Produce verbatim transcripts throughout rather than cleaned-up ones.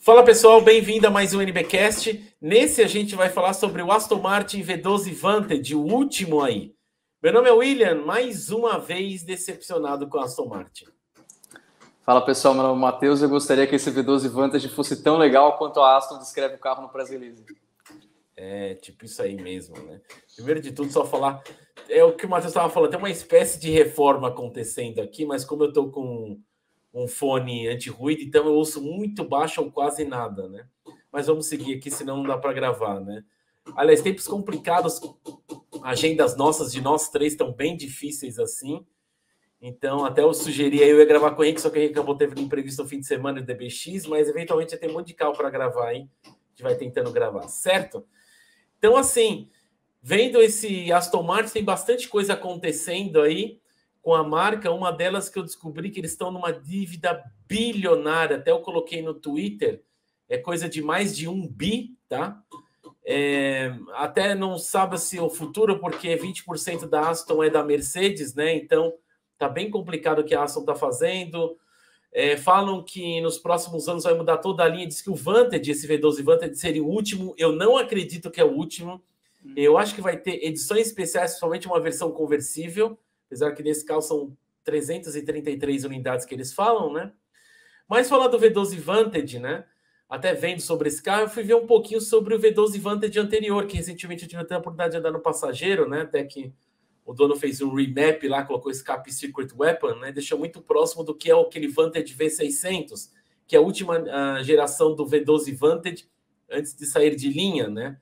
Fala pessoal, bem-vindo a mais um NBcast. Nesse a gente vai falar sobre o Aston Martin V doze Vantage, o último aí. Meu nome é William, mais uma vez decepcionado com o Aston Martin. Fala pessoal, meu nome é Matheus. Eu gostaria que esse V doze Vantage fosse tão legal quanto a Aston descreve o carro no press release. É, tipo isso aí mesmo, né? Primeiro de tudo, só falar... É o que o Matheus estava falando, tem uma espécie de reforma acontecendo aqui, mas como eu estou com um fone anti-ruído, então eu ouço muito baixo ou quase nada, né? Mas vamos seguir aqui, senão não dá para gravar, né? Aliás, tempos complicados, agendas nossas de nós três estão bem difíceis assim. Então, até eu sugeri aí, eu ia gravar com o Henrique, só que a gente acabou tendo imprevisto no fim de semana do D B X, mas eventualmente tem um monte de carro para gravar, hein? A gente vai tentando gravar, certo? Então, assim, vendo esse Aston Martin, tem bastante coisa acontecendo aí com a marca. Uma delas que eu descobri que eles estão numa dívida bilionária, até eu coloquei no Twitter, é coisa de mais de um bi, tá? É, até não sabe se o futuro, porque vinte por cento da Aston é da Mercedes, né? Então, tá bem complicado o que a Aston tá fazendo. É, falam que nos próximos anos vai mudar toda a linha. Diz que o Vantage, esse V doze Vantage, seria o último. Eu não acredito que é o último. Eu acho que vai ter edições especiais, principalmente uma versão conversível, apesar que nesse caso são trezentas e trinta e três unidades que eles falam, né? Mas falar do V doze Vantage, né? Até vendo sobre esse carro, eu fui ver um pouquinho sobre o V doze Vantage anterior, que recentemente eu tive a oportunidade de andar no Passageiro, né? Até que o dono fez um remap lá, colocou escape Secret Weapon, né? Deixou muito próximo do que é aquele Vantage V seiscentos, que é a última a geração do V doze Vantage antes de sair de linha, né?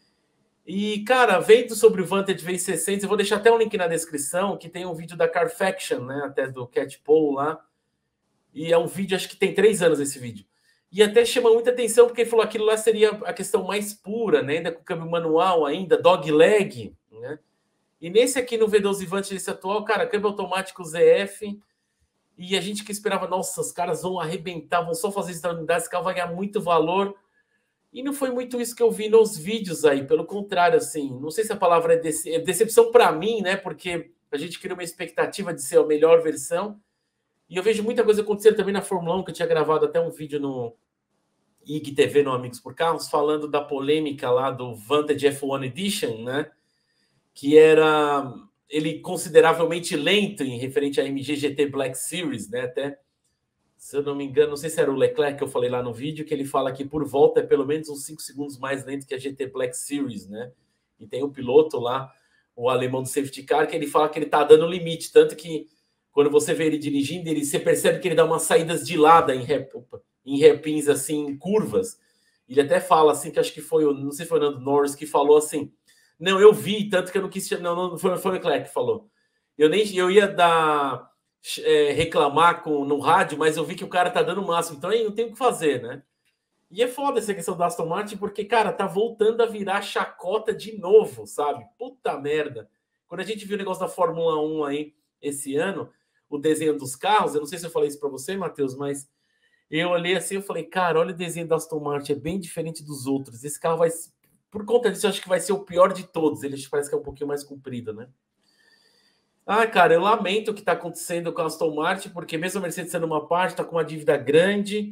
E, cara, vendo sobre o Vantage V seiscentos, eu vou deixar até um link na descrição, que tem um vídeo da Carfaction, né? Até do Cat Paul lá. E é um vídeo, acho que tem três anos esse vídeo. E até chama muita atenção, porque ele falou que aquilo lá seria a questão mais pura, né? Ainda com câmbio manual, ainda, dog leg, né? E nesse aqui no V doze Vantage, esse atual, cara, câmbio automático Z F. E a gente que esperava, nossa, os caras vão arrebentar, vão só fazer isso na unidade, esse carro vai ganhar muito valor. E não foi muito isso que eu vi nos vídeos aí, pelo contrário, assim, não sei se a palavra é, dece é decepção para mim, né? Porque a gente cria uma expectativa de ser a melhor versão. E eu vejo muita coisa acontecendo também na Fórmula um, que eu tinha gravado até um vídeo no I G T V, no Amigos por Carros, falando da polêmica lá do Vantage F um Edition, né? Que era ele consideravelmente lento em referente à M G G T Black Series, né? Até, se eu não me engano, não sei se era o Leclerc que eu falei lá no vídeo, que ele fala que por volta é pelo menos uns cinco segundos mais lento que a G T Black Series, né? E tem o piloto lá, o alemão do safety car, que ele fala que ele tá dando limite, tanto que quando você vê ele dirigindo, ele, você percebe que ele dá umas saídas de lado em, rep, em repins, assim, em curvas. Ele até fala, assim, que acho que foi, não sei se foi o Nando Norris que falou assim, não, eu vi, tanto que eu não quis... Não, não foi, foi o Leclerc que falou. Eu, nem, eu ia dar... É, reclamar com, no rádio, mas eu vi que o cara tá dando o máximo, então aí não tem o que fazer, né? E é foda essa questão da Aston Martin, porque, cara, tá voltando a virar chacota de novo, sabe? Puta merda. Quando a gente viu o negócio da Fórmula um aí, esse ano, o desenho dos carros, eu não sei se eu falei isso pra você, Matheus, mas eu olhei assim, eu falei, cara, olha o desenho da Aston Martin, é bem diferente dos outros. Esse carro vai... Por conta disso, eu acho que vai ser o pior de todos. Ele parece que é um pouquinho mais comprido, né? Ah, cara, eu lamento o que está acontecendo com a Aston Martin, porque mesmo a Mercedes sendo uma parte, está com uma dívida grande.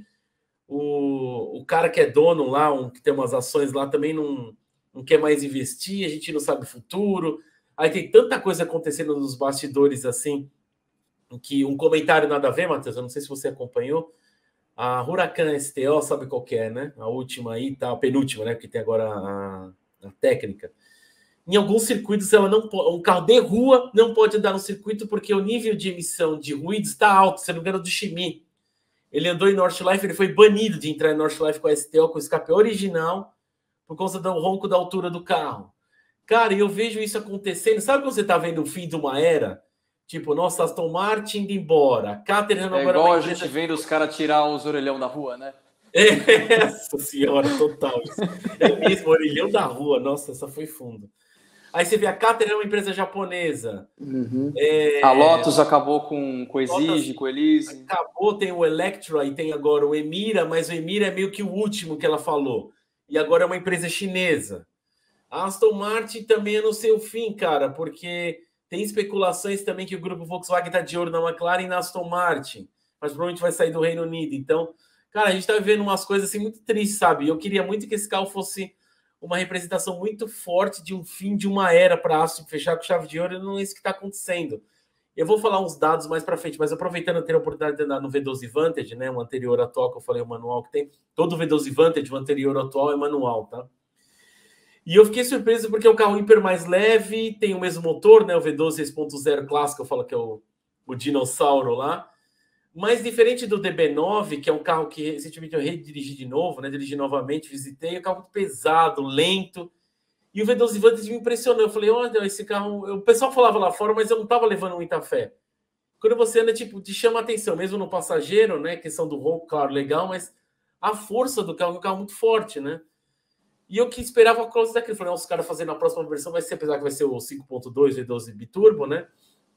O, o cara que é dono lá, um, que tem umas ações lá, também não, não quer mais investir, a gente não sabe o futuro. Aí tem tanta coisa acontecendo nos bastidores, assim, que um comentário nada a ver, Matheus, eu não sei se você acompanhou. A Huracan S T O, sabe qual que é, né? A última aí, tá, a penúltima, né? Porque tem agora a, a técnica. Em alguns circuitos, ela não pode, um carro de rua não pode andar no circuito porque o nível de emissão de ruído está alto. Se não me engano, do Chimie. Ele andou em Northlife, ele foi banido de entrar em Northlife com a S T O, com o escape original, por causa do ronco da altura do carro. Cara, eu vejo isso acontecendo. Sabe quando você está vendo o fim de uma era? Tipo, nossa, Aston Martin indo embora. Caterham é agora igual a gente vendo os caras tirar os orelhão da rua, né? Essa senhora, total. Isso. É mesmo, orelhão da rua. Nossa, essa foi fundo. Aí você vê a Caterham é uma empresa japonesa. Uhum. É... A Lotus acabou com, com o Exige, com o Elise. Acabou, tem o Electra e tem agora o Emira, mas o Emira é meio que o último que ela falou. E agora é uma empresa chinesa. A Aston Martin também é no seu fim, cara, porque tem especulações também que o grupo Volkswagen está de olho na McLaren e na Aston Martin, mas provavelmente vai sair do Reino Unido. Então, cara, a gente tá vivendo umas coisas assim muito tristes, sabe? Eu queria muito que esse carro fosse uma representação muito forte de um fim de uma era para a Aston fechar com chave de ouro, e não é isso que está acontecendo. Eu vou falar uns dados mais para frente, mas aproveitando ter a oportunidade de andar no V doze Vantage, né, o anterior atual que eu falei, o manual que tem, todo o V doze Vantage, o anterior atual é manual, tá? E eu fiquei surpreso porque é um carro hiper mais leve, tem o mesmo motor, né, o V doze seis ponto zero clássico, eu falo que é o, o dinossauro lá, mas diferente do D B nove, que é um carro que recentemente eu redirigi de novo, né, dirigi novamente, visitei, é um carro muito pesado, lento, e o V doze Vantage me impressionou. Eu falei, olha, esse carro... O pessoal falava lá fora, mas eu não estava levando muita fé. Quando você anda, tipo, te chama a atenção, mesmo no passageiro, né? Questão do ronco, claro, legal, mas a força do carro é um carro muito forte, né? E eu que esperava a coisa daquilo. Eu falei, os caras fazendo a próxima versão vai ser, apesar que vai ser o cinco ponto dois V doze Biturbo, né?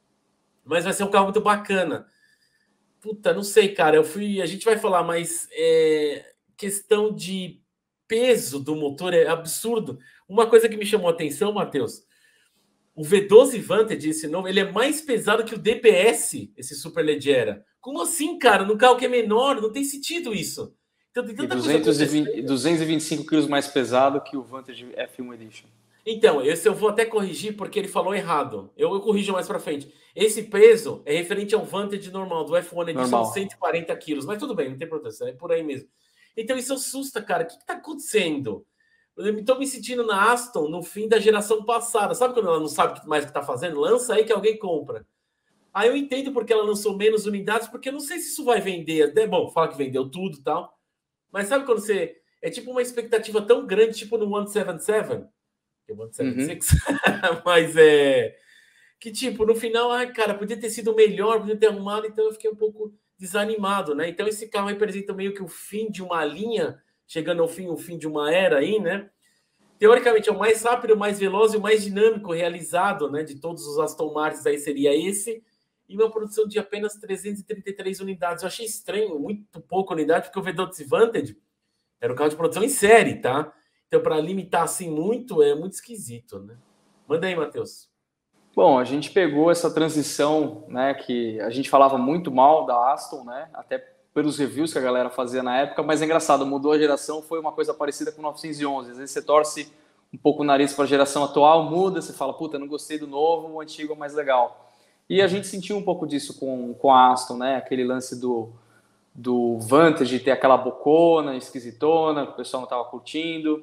Mas vai ser um carro muito bacana. Puta, não sei, cara. Eu fui... A gente vai falar, mas é... questão de peso do motor é absurdo. Uma coisa que me chamou a atenção, Matheus, o V doze Vantage, esse novo, ele é mais pesado que o D P S, esse Superleggera. Como assim, cara? No carro que é menor, não tem sentido isso. Então tem tanta e duzentos e vinte, duzentos e vinte e cinco quilos mais pesado que o Vantage F um Edition. Então, esse eu vou até corrigir porque ele falou errado. Eu, eu corrijo mais para frente. Esse peso é referente ao Vantage normal, do F um Edition, normal. cento e quarenta quilos. Mas tudo bem, não tem proteção, é por aí mesmo. Então isso assusta, cara. O que está acontecendo? Eu estou me sentindo na Aston no fim da geração passada. Sabe quando ela não sabe mais o que está fazendo? Lança aí que alguém compra. Aí eu entendo porque ela lançou menos unidades, porque eu não sei se isso vai vender. É bom, fala que vendeu tudo e tal. Mas sabe quando você... É tipo uma expectativa tão grande, tipo no cento e setenta e sete. Que é o cento e setenta e seis. Uhum. Mas é... Que tipo, no final, ai, cara, podia ter sido melhor, podia ter arrumado. Então eu fiquei um pouco desanimado, né? Então esse carro representa meio que o fim de uma linha... Chegando ao fim, o fim de uma era aí, né? Teoricamente, é o mais rápido, o mais veloz e o mais dinâmico realizado, né? De todos os Aston Martins aí seria esse. E uma produção de apenas trezentas e trinta e três unidades. Eu achei estranho, muito pouca unidade, porque o V doze Vantage era um carro de produção em série, tá? Então, para limitar assim muito, é muito esquisito, né? Manda aí, Matheus. Bom, a gente pegou essa transição, né? Que a gente falava muito mal da Aston, né? Até pelos reviews que a galera fazia na época, mas é engraçado, mudou a geração, foi uma coisa parecida com o novecentos e onze. Às vezes você torce um pouco o nariz para a geração atual, muda, você fala, puta, não gostei do novo, o antigo é mais legal. E a gente sentiu um pouco disso com, com a Aston, né? Aquele lance do, do Vantage, ter aquela bocona esquisitona, que o pessoal não estava curtindo,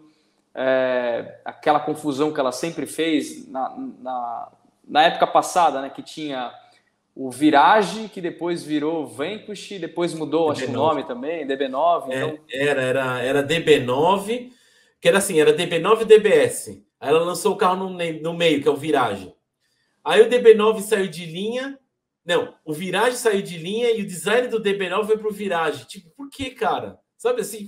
é, aquela confusão que ela sempre fez na, na, na época passada, né? Que tinha... o Virage, que depois virou Vanquish, depois mudou, acho que o nome também, D B nove. É, então... era, era, era D B nove, que era assim, era D B nove e D B S. Aí ela lançou o carro no, no meio, que é o Virage. Aí o D B nove saiu de linha. Não, o Virage saiu de linha e o design do D B nove foi pro Virage. Tipo, por que, cara? Sabe assim?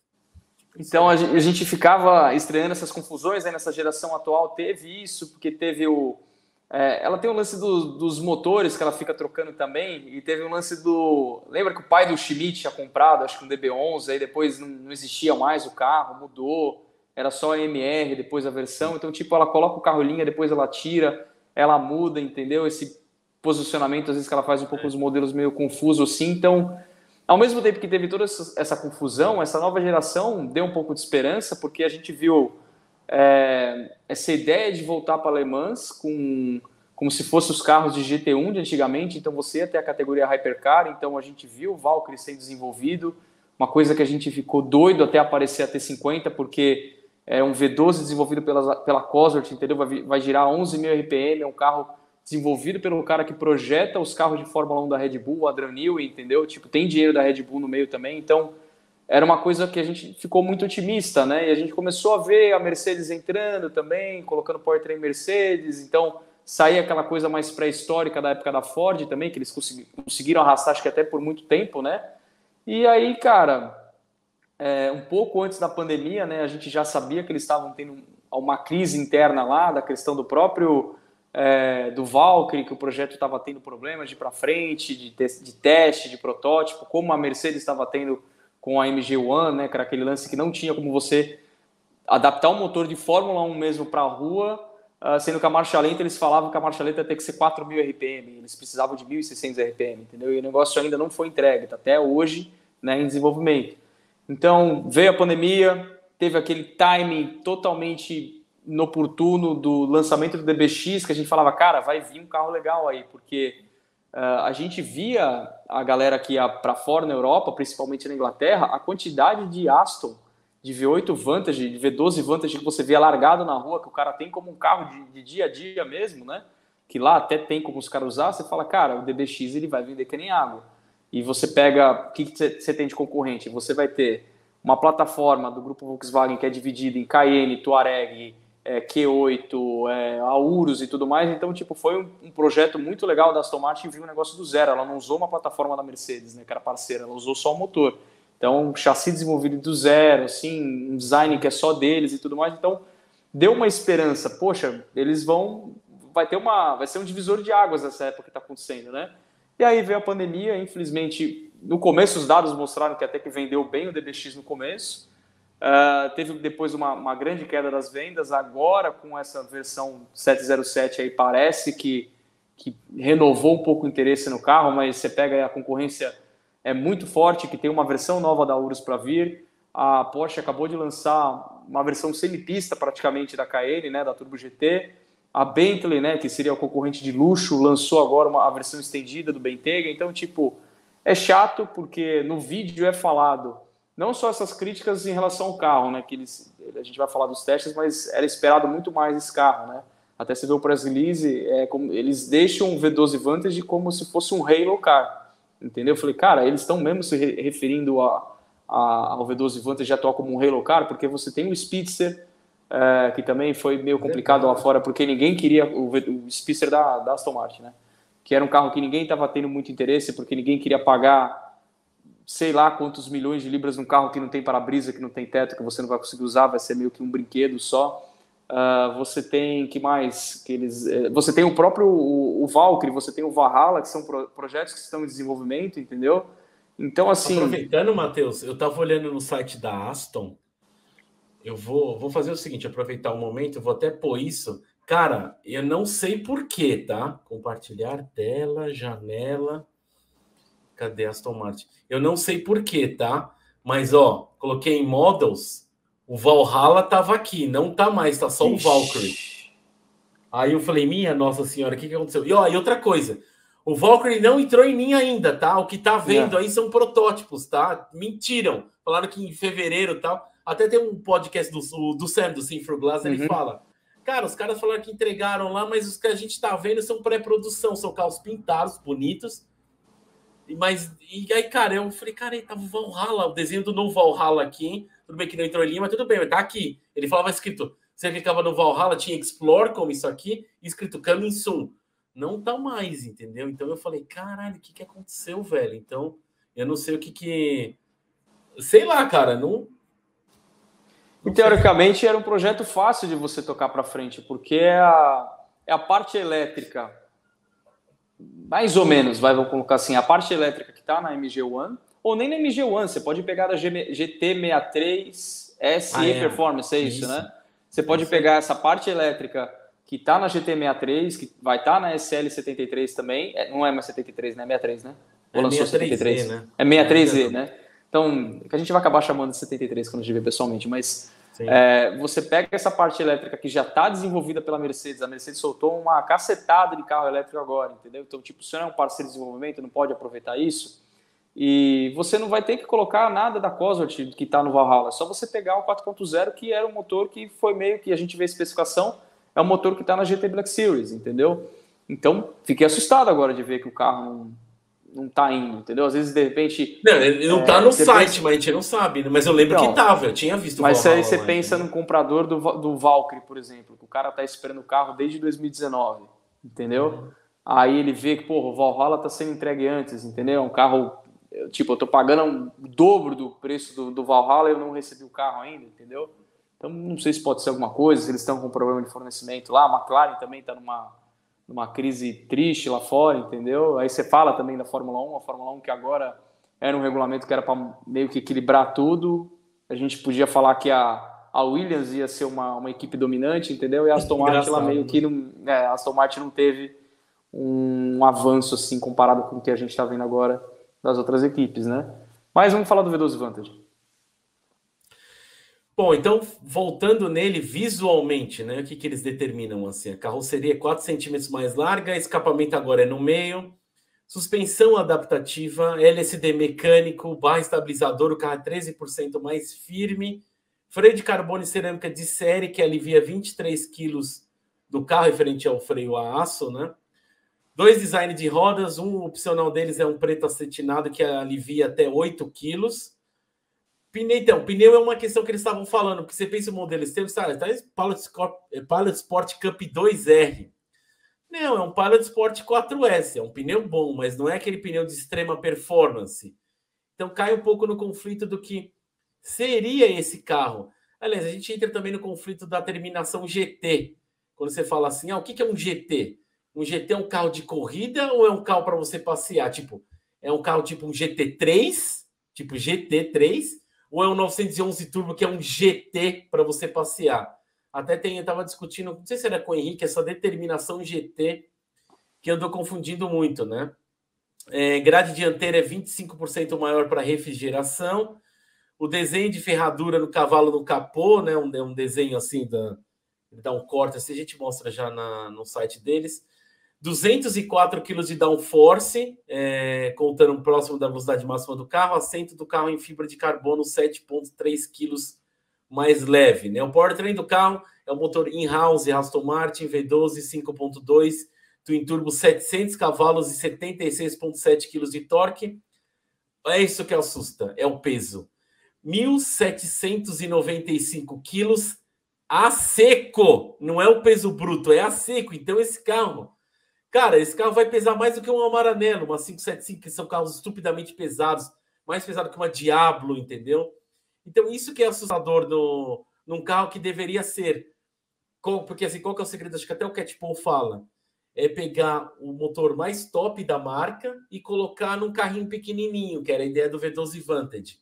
Então a gente ficava estreando essas confusões aí nessa geração atual. Teve isso, porque teve o... É, ela tem o lance do, dos motores que ela fica trocando também, e teve um lance do... Lembra que o pai do Schmidt tinha comprado, acho que um D B onze, aí depois não, não existia mais o carro, mudou, era só M R depois a versão, então tipo, ela coloca o carro em linha, depois ela tira, ela muda, entendeu? Esse posicionamento, às vezes que ela faz um pouco os modelos meio confusos assim, então, ao mesmo tempo que teve toda essa, essa confusão, essa nova geração deu um pouco de esperança, porque a gente viu... É, essa ideia de voltar para Le Mans com, como se fossem os carros de G T um de antigamente, então você ia ter a categoria Hypercar, então a gente viu o Valkyrie sendo desenvolvido, uma coisa que a gente ficou doido até aparecer a T cinquenta, porque é um V doze desenvolvido pela, pela Cosworth, entendeu? Vai, vai girar onze mil R P M, é um carro desenvolvido pelo cara que projeta os carros de Fórmula um da Red Bull, o Adrian Newey, entendeu? Tipo, tem dinheiro da Red Bull no meio também, então... Era uma coisa que a gente ficou muito otimista, né? E a gente começou a ver a Mercedes entrando também, colocando powertrain Mercedes. Então, saía aquela coisa mais pré-histórica da época da Ford também, que eles conseguiram arrastar, acho que até por muito tempo, né? E aí, cara, é, um pouco antes da pandemia, né? A gente já sabia que eles estavam tendo uma crise interna lá, da questão do próprio... É, do Valkyrie, que o projeto estava tendo problemas de ir para frente, de, te de teste, de protótipo, como a Mercedes estava tendo... com a M G One, né, que era aquele lance que não tinha como você adaptar um motor de Fórmula um mesmo para a rua, uh, sendo que a marcha lenta, eles falavam que a marcha lenta ia ter que ser quatro mil R P M, eles precisavam de mil e seiscentos R P M, entendeu? E o negócio ainda não foi entregue, tá até hoje, né, em desenvolvimento. Então, veio a pandemia, teve aquele timing totalmente inoportuno do lançamento do D B X, que a gente falava, cara, vai vir um carro legal aí, porque uh, a gente via a galera que ia para fora na Europa, principalmente na Inglaterra, a quantidade de Aston, de V oito Vantage, de V doze Vantage que você via largado na rua, que o cara tem como um carro de, de dia a dia mesmo, né? Que lá até tem como os caras usar, você fala, cara, o D B X ele vai vender que nem água. E você pega, o que você tem de concorrente? Você vai ter uma plataforma do grupo Volkswagen que é dividida em Cayenne, Touareg, é, Q oito, é, Aurus e tudo mais. Então, tipo, foi um, um projeto muito legal da Aston Martin, viu um negócio do zero. Ela não usou uma plataforma da Mercedes, né, que era parceira, ela usou só o motor. Então, um chassi desenvolvido do zero, assim, um design que é só deles e tudo mais. Então, deu uma esperança. Poxa, eles vão... Vai ter uma... Vai ser um divisor de águas nessa época que está acontecendo, né? E aí veio a pandemia, infelizmente, no começo os dados mostraram que até que vendeu bem o D B X no começo. Uh, teve depois uma, uma grande queda das vendas. Agora, com essa versão setecentos e sete, aí parece que, que renovou um pouco o interesse no carro, mas você pega aí a concorrência é muito forte, que tem uma versão nova da Urus para vir. A Porsche acabou de lançar uma versão semipista praticamente da Cayenne, né, da Turbo G T. A Bentley, né, que seria o concorrente de luxo, lançou agora uma, a versão estendida do Bentayga. Então, tipo, é chato porque no vídeo é falado não só essas críticas em relação ao carro, né, que eles, a gente vai falar dos testes, mas era esperado muito mais esse carro, né? Até você vê o press release, é como, eles deixam o V doze Vantage como se fosse um Halo car, entendeu? Eu falei, cara, eles estão mesmo se re referindo a, a, ao V doze Vantage atual como um Halo car, porque você tem o Speedster, é, que também foi meio complicado lá fora, porque ninguém queria o, o Speedster da, da Aston Martin, né? Que era um carro que ninguém estava tendo muito interesse, porque ninguém queria pagar sei lá quantos milhões de libras num carro que não tem para-brisa, que não tem teto, que você não vai conseguir usar, vai ser meio que um brinquedo só. Uh, você tem, que mais? Que eles, eh, você tem o próprio o, o Valkyrie, você tem o Valhalla, que são pro, projetos que estão em desenvolvimento, entendeu? Então, assim... Aproveitando, Matheus, eu estava olhando no site da Aston, eu vou, vou fazer o seguinte, aproveitar o momento, eu vou até pôr isso. Cara, eu não sei porquê, tá? Compartilhar tela, janela... Cadê Aston Martin? Eu não sei porquê, tá? Mas, ó, coloquei em Models, o Valhalla tava aqui, não tá mais, tá só o Valkyrie. Aí eu falei, minha Nossa Senhora, o que que aconteceu? E, ó, e outra coisa, o Valkyrie não entrou em mim ainda, tá? O que tá vendo é. aí são protótipos, tá? Mentiram. Falaram que em fevereiro e tal. Até tem um podcast do, do Sam, do Sim for Glass, ele uhum. fala, cara, os caras falaram que entregaram lá, mas os que a gente tá vendo são pré-produção, são carros pintados, bonitos. Mas, e aí, cara, eu falei, cara, aí tava o Valhalla, o desenho do novo Valhalla aqui, hein? Tudo bem que não entrou em linha, mas tudo bem, mas tá aqui. Ele falava escrito, você clicava no Valhalla, tinha Explore, como isso aqui, escrito Coming Soon. Não tá mais, entendeu? Então eu falei, caralho, o que que aconteceu, velho? Então, eu não sei o que que... Sei lá, cara, não... não e, teoricamente, sei. Era um projeto fácil de você tocar pra frente, porque é a, é a parte elétrica... mais ou menos, vai, vou colocar assim, a parte elétrica que está na M G um, ou nem na M G um, você pode pegar a G T sessenta e três S E ah, é. Performance, é isso, isso, né? Você pode isso. pegar essa parte elétrica que está na G T sessenta e três, que vai estar tá na S L setenta e três também, é, não é mais setenta e três, né? sessenta e três, né? Ou é lançou setenta e três, né? É sessenta e três E, né? Então, que a gente vai acabar chamando de setenta e três quando a gente vê pessoalmente, mas... É, você pega essa parte elétrica que já está desenvolvida pela Mercedes, a Mercedes soltou uma cacetada de carro elétrico agora, entendeu? Então, tipo, se não é um parceiro de desenvolvimento, não pode aproveitar isso, e você não vai ter que colocar nada da Cosworth que está no Valhalla, é só você pegar o quatro ponto zero, que era um motor que foi meio que a gente vê a especificação, é um motor que está na G T Black Series, entendeu? Então, fiquei assustado agora de ver que o carro não... não tá indo, entendeu? Às vezes, de repente... Não, ele não é, tá no site, mas a gente não sabe, né? Mas eu lembro então, que tava, eu tinha visto o Mas Valhalla, aí você lá, pensa entendeu? num comprador do, do Valkyrie, por exemplo, que o cara tá esperando o carro desde dois mil e dezenove, entendeu? Uhum. Aí ele vê que, porra, o Valhalla tá sendo entregue antes, entendeu? É um carro, tipo, eu tô pagando o dobro do preço do, do Valhalla e eu não recebi o carro ainda, entendeu? Então, não sei se pode ser alguma coisa, se eles estão com problema de fornecimento lá, a McLaren também tá numa... numa crise triste lá fora, entendeu? Aí você fala também da Fórmula um, a Fórmula um que agora era um regulamento que era para meio que equilibrar tudo, a gente podia falar que a, a Williams ia ser uma, uma equipe dominante, entendeu? E a Aston Martin lá meio que não, é, a Aston Martin não teve um, um avanço assim comparado com o que a gente está vendo agora das outras equipes, né? Mas vamos falar do V doze Vantage. Bom, então, voltando nele visualmente, né? O que, que eles determinam assim? A carroceria é quatro centímetros mais larga, escapamento agora é no meio, suspensão adaptativa, L S D mecânico, barra estabilizador, o carro é treze por cento mais firme, freio de carbono e cerâmica de série, que alivia vinte e três quilos do carro, referente ao freio a aço, né? Dois designs de rodas, um opcional deles é um preto acetinado, que alivia até oito quilos. Pneu, então, pneu é uma questão que eles estavam falando, porque você pensa o modelo externo, sabe, tá Pilot Sport, Pilot Sport Cup dois R. Não, é um Pilot Sport quatro S, é um pneu bom, mas não é aquele pneu de extrema performance. Então cai um pouco no conflito do que seria esse carro. Aliás, a gente entra também no conflito da terminação G T. Quando você fala assim, ah, o que é um G T? Um G T é um carro de corrida ou é um carro para você passear? Tipo, é um carro tipo um G T três, tipo G T três, ou é um novecentos e onze Turbo que é um G T para você passear? Até tem, eu estava discutindo, não sei se era com o Henrique, essa determinação G T, que eu andou confundindo muito, né? É, grade dianteira é vinte e cinco por cento maior para refrigeração. O desenho de ferradura no cavalo no capô, né? Um, um desenho assim, da, dá um corte, assim, a gente mostra já na, no site deles. duzentos e quatro quilos de downforce, é, contando próximo da velocidade máxima do carro. Assento do carro em fibra de carbono, sete vírgula três quilos mais leve, né? O powertrain do carro é o motor in-house Aston Martin V doze cinco ponto dois, twin turbo, setecentos cavalos e setenta e seis vírgula sete quilos de torque. É isso que assusta, é o peso. mil setecentos e noventa e cinco quilos a seco, não é o peso bruto, é a seco. Então esse carro, cara, esse carro vai pesar mais do que uma Maranello, uma cinco sete cinco, que são carros estupidamente pesados, mais pesado que uma Diablo, entendeu? Então, isso que é assustador no, num carro que deveria ser. Porque, assim, qual que é o segredo? Acho que até o Cat Paul fala. É pegar o motor mais top da marca e colocar num carrinho pequenininho, que era a ideia do V doze Vantage.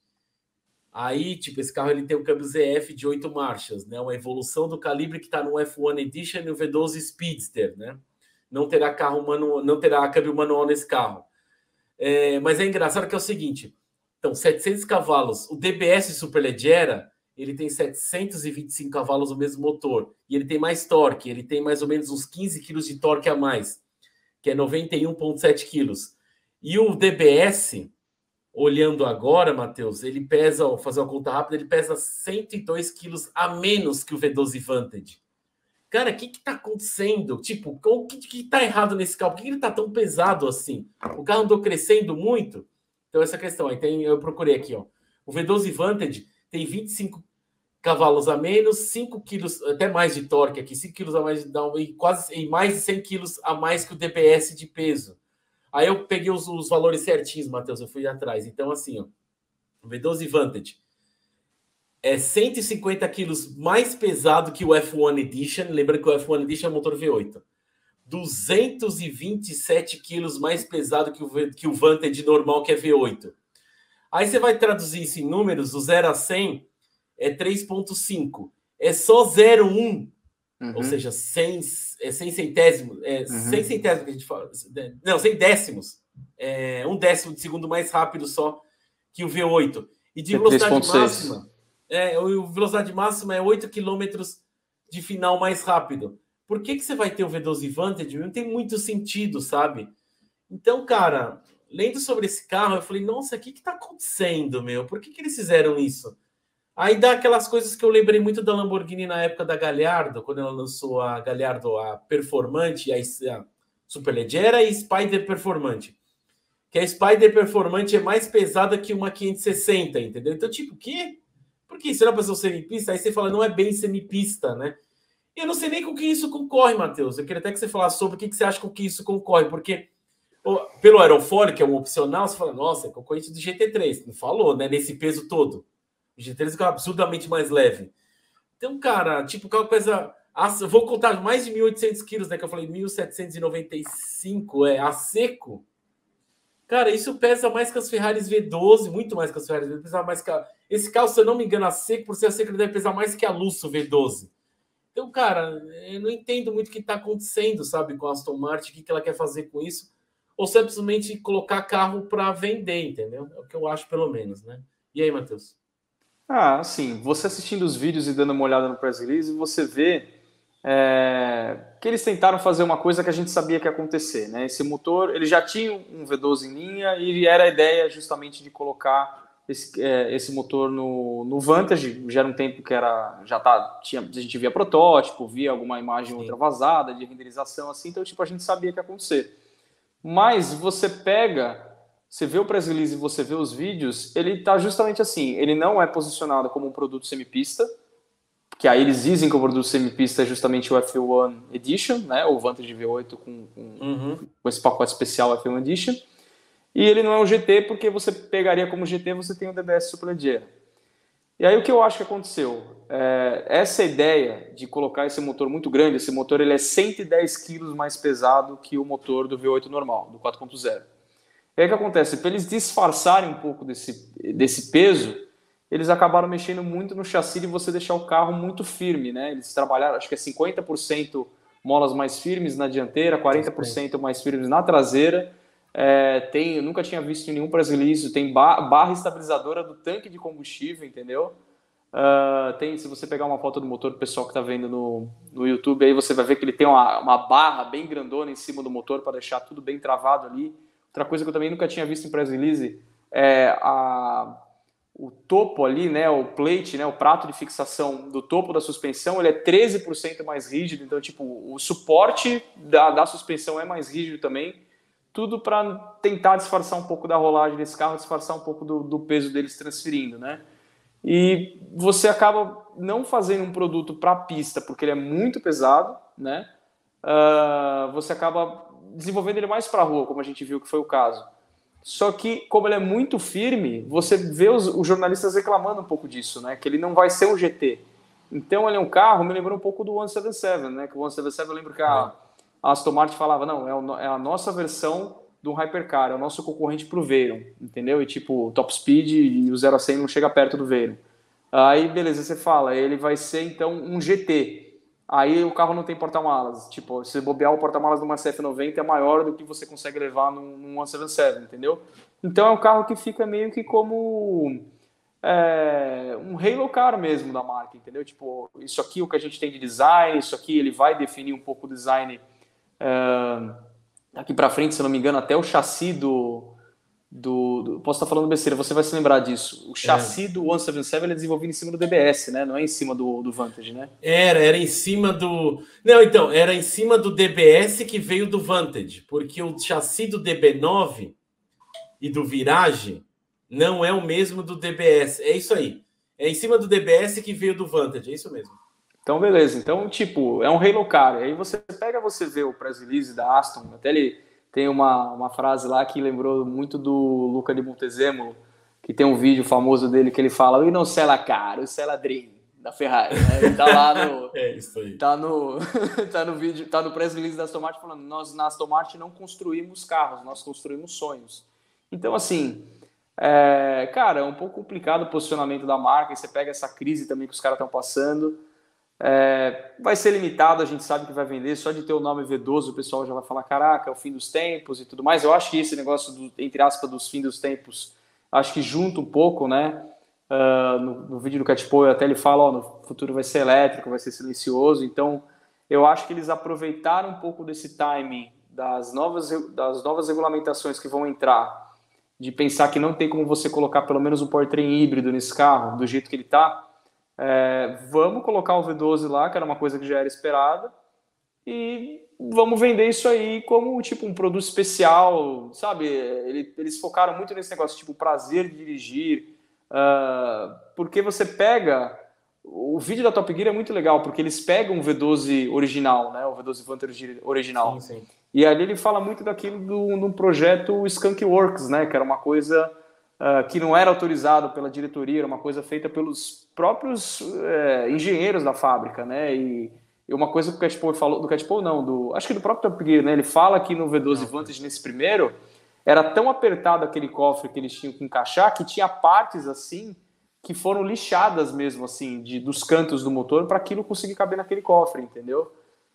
Aí, tipo, esse carro ele tem um câmbio Z F de oito marchas, né? Uma evolução do calibre que está no F um Edition e no V doze Speedster, né? Não terá carro manual, não terá câmbio manual nesse carro. É, mas é engraçado que é o seguinte. Então, setecentos cavalos. O D B S Superleggera, ele tem setecentos e vinte e cinco cavalos no mesmo motor. E ele tem mais torque. Ele tem mais ou menos uns quinze quilos de torque a mais, que é noventa e um vírgula sete quilos. E o D B S, olhando agora, Matheus, ele pesa, vou fazer uma conta rápida, ele pesa cento e dois quilos a menos que o V doze Vantage. Cara, o que que tá acontecendo? Tipo, o que que tá errado nesse carro? Por que ele tá tão pesado assim? O carro andou crescendo muito? Então, essa questão aí, tem, eu procurei aqui, ó. O V doze Vantage tem vinte e cinco cavalos a menos, cinco quilos, até mais de torque aqui, cinco quilos a mais, e quase e mais de cem quilos a mais que o D B S de peso. Aí eu peguei os, os valores certinhos, Matheus, eu fui atrás. Então, assim, ó, o V doze Vantage é cento e cinquenta quilos mais pesado que o F um Edition. Lembrando que o F um Edition é motor V oito. duzentos e vinte e sete quilos mais pesado que o, que o Vantage normal, que é V oito. Aí você vai traduzir isso em números, do zero a cem é três vírgula cinco. É só zero vírgula um, uhum. Ou seja, cem, é cem centésimos. É uhum. cem centésimos que a gente fala. Não, cem décimos. É um décimo de segundo mais rápido só que o V oito. E de é velocidade máxima, é, a velocidade máxima é oito quilômetros de final mais rápido. Por que, que você vai ter o V doze Vantage? Não tem muito sentido, sabe? Então, cara, lendo sobre esse carro, eu falei, nossa, o que que tá acontecendo, meu? Por que que eles fizeram isso? Aí dá aquelas coisas que eu lembrei muito da Lamborghini na época da Gallardo, quando ela lançou a Gallardo, a Performante, a Superleggera e Spider Performante. Que a Spider Performante é mais pesada que uma quinhentos e sessenta, entendeu? Então, tipo, o quê? Por que isso era para ser um semipista? Aí você fala, não é bem semipista, né? E eu não sei nem com que isso concorre, Matheus. Eu queria até que você falasse sobre o que você acha com que isso concorre, porque pelo aerofólio, que é um opcional, você fala, nossa, é concorrente do G T três. Não falou, né? Nesse peso todo. O G T três é absurdamente mais leve. Então, cara, tipo, aquela coisa... Eu vou contar mais de mil e oitocentos quilos, né? Que eu falei mil setecentos e noventa e cinco, é, a seco. Cara, isso pesa mais que as Ferraris V doze, muito mais que as Ferraris V doze. Pesa mais que a... Esse carro, se eu não me engano, a seco, por ser a seco, ele deve pesar mais que a Lusso V doze. Então, cara, eu não entendo muito o que está acontecendo, sabe, com a Aston Martin, o que ela quer fazer com isso, ou simplesmente colocar carro para vender, entendeu? É o que eu acho, pelo menos, né? E aí, Matheus? Ah, assim, você assistindo os vídeos e dando uma olhada no press release, você vê é, que eles tentaram fazer uma coisa que a gente sabia que ia acontecer, né? Esse motor, ele já tinha um V doze em linha e era a ideia justamente de colocar esse, é, esse motor no, no Vantage. Já era um tempo que era, já tá, tinha, a gente via protótipo, via alguma imagem outra vazada de renderização, assim, então tipo, a gente sabia que ia acontecer. Mas você pega, você vê o press release e você vê os vídeos, ele está justamente assim, ele não é posicionado como um produto semipista, que aí eles dizem que o produto semipista é justamente o F um Edition, né, o Vantage V oito com, com, Uhum. com esse pacote especial F um Edition, e ele não é um G T porque você pegaria como G T, você tem o D B S Superleggera. E aí o que eu acho que aconteceu? É, essa ideia de colocar esse motor muito grande, esse motor ele é cento e dez quilos mais pesado que o motor do V oito normal, do quatro ponto zero. E aí o que acontece? Para eles disfarçarem um pouco desse, desse peso, eles acabaram mexendo muito no chassi de você deixar o carro muito firme, né? Eles trabalharam, acho que é cinquenta por cento molas mais firmes na dianteira, quarenta por cento mais firmes na traseira. É, tem, eu nunca tinha visto em nenhum press release, tem barra estabilizadora do tanque de combustível, entendeu? Uh, tem, se você pegar uma foto do motor, o pessoal que está vendo no, no YouTube, aí você vai ver que ele tem uma, uma barra bem grandona em cima do motor para deixar tudo bem travado ali. Outra coisa que eu também nunca tinha visto em press release é a, o topo ali, né, o plate, né, o prato de fixação do topo da suspensão, ele é treze por cento mais rígido, então tipo, o suporte da, da suspensão é mais rígido também, tudo para tentar disfarçar um pouco da rolagem desse carro, disfarçar um pouco do, do peso deles transferindo, né? E você acaba não fazendo um produto para a pista, porque ele é muito pesado, né? Uh, você acaba desenvolvendo ele mais para a rua, como a gente viu que foi o caso. Só que, como ele é muito firme, você vê os, os jornalistas reclamando um pouco disso, né? Que ele não vai ser um G T. Então, ele é um carro, me lembrou um pouco do cento e setenta e sete, né? Que o cento e setenta e sete, eu lembro que a, a Aston Martin falava, não, é, o, é a nossa versão do Hypercar, é o nosso concorrente pro Veyron, entendeu? E tipo, top speed e o zero a cem não chega perto do Veyron. Aí, beleza, você fala, ele vai ser, então, um G T. Aí o carro não tem porta-malas. Tipo, se bobear, o porta-malas do Mercedes F noventa é maior do que você consegue levar num, num cento e setenta e sete, entendeu? Então é um carro que fica meio que como é, um halo car mesmo da marca, entendeu? Tipo, isso aqui é o que a gente tem de design, isso aqui ele vai definir um pouco o design é, daqui para frente, se não me engano, até o chassi do... Do, do, posso estar falando besteira, você vai se lembrar disso. O chassi é. do cento e setenta e sete ele é desenvolvido em cima do D B S, né? Não é em cima do, do Vantage, né? Era, era em cima do... Não, então, era em cima do D B S que veio do Vantage, porque o chassi do D B nove e do Virage não é o mesmo do D B S. É isso aí. É em cima do D B S que veio do Vantage, é isso mesmo. Então, beleza. Então, tipo, é um halo car. Aí você pega, você vê o press release da Aston, até ele... Tem uma, uma frase lá que lembrou muito do Luca de Montezemolo, que tem um vídeo famoso dele que ele fala: "E não sela caro, sela dream", da Ferrari, né? Ele tá lá no é isso aí. Tá no tá no vídeo, tá no press release da Aston Martin falando: "Nós na Aston Martin não construímos carros, nós construímos sonhos". Então assim, é, cara, é um pouco complicado o posicionamento da marca, e você pega essa crise também que os caras estão passando. É, vai ser limitado, a gente sabe que vai vender, só de ter o nome V doze o pessoal já vai falar, caraca, é o fim dos tempos e tudo mais. Eu acho que esse negócio, do, entre aspas, dos fim dos tempos, acho que junta um pouco, né? Uh, no, no vídeo do Catpole até ele fala, ó, no futuro vai ser elétrico, vai ser silencioso, então eu acho que eles aproveitaram um pouco desse timing das novas, das novas regulamentações que vão entrar, de pensar que não tem como você colocar pelo menos um powertrain híbrido nesse carro, do jeito que ele está. É, vamos colocar o V doze lá, que era uma coisa que já era esperada, e vamos vender isso aí como tipo um produto especial, sabe? Ele, eles focaram muito nesse negócio, tipo, prazer de dirigir, uh, porque você pega... O vídeo da Top Gear é muito legal, porque eles pegam o V doze original, né? O V doze Vantage original. Sim, sim. E ali ele fala muito daquilo do, do projeto Skunk Works, né? Que era uma coisa... Uh, que não era autorizado pela diretoria, era uma coisa feita pelos próprios uh, engenheiros da fábrica, né? E, e uma coisa que o Catpole falou, do Catpole não, do, acho que do próprio Top Gear, né? Ele fala que no V doze Vantage, nesse primeiro, era tão apertado aquele cofre que eles tinham que encaixar, que tinha partes assim que foram lixadas mesmo, assim, de, dos cantos do motor para aquilo conseguir caber naquele cofre, entendeu?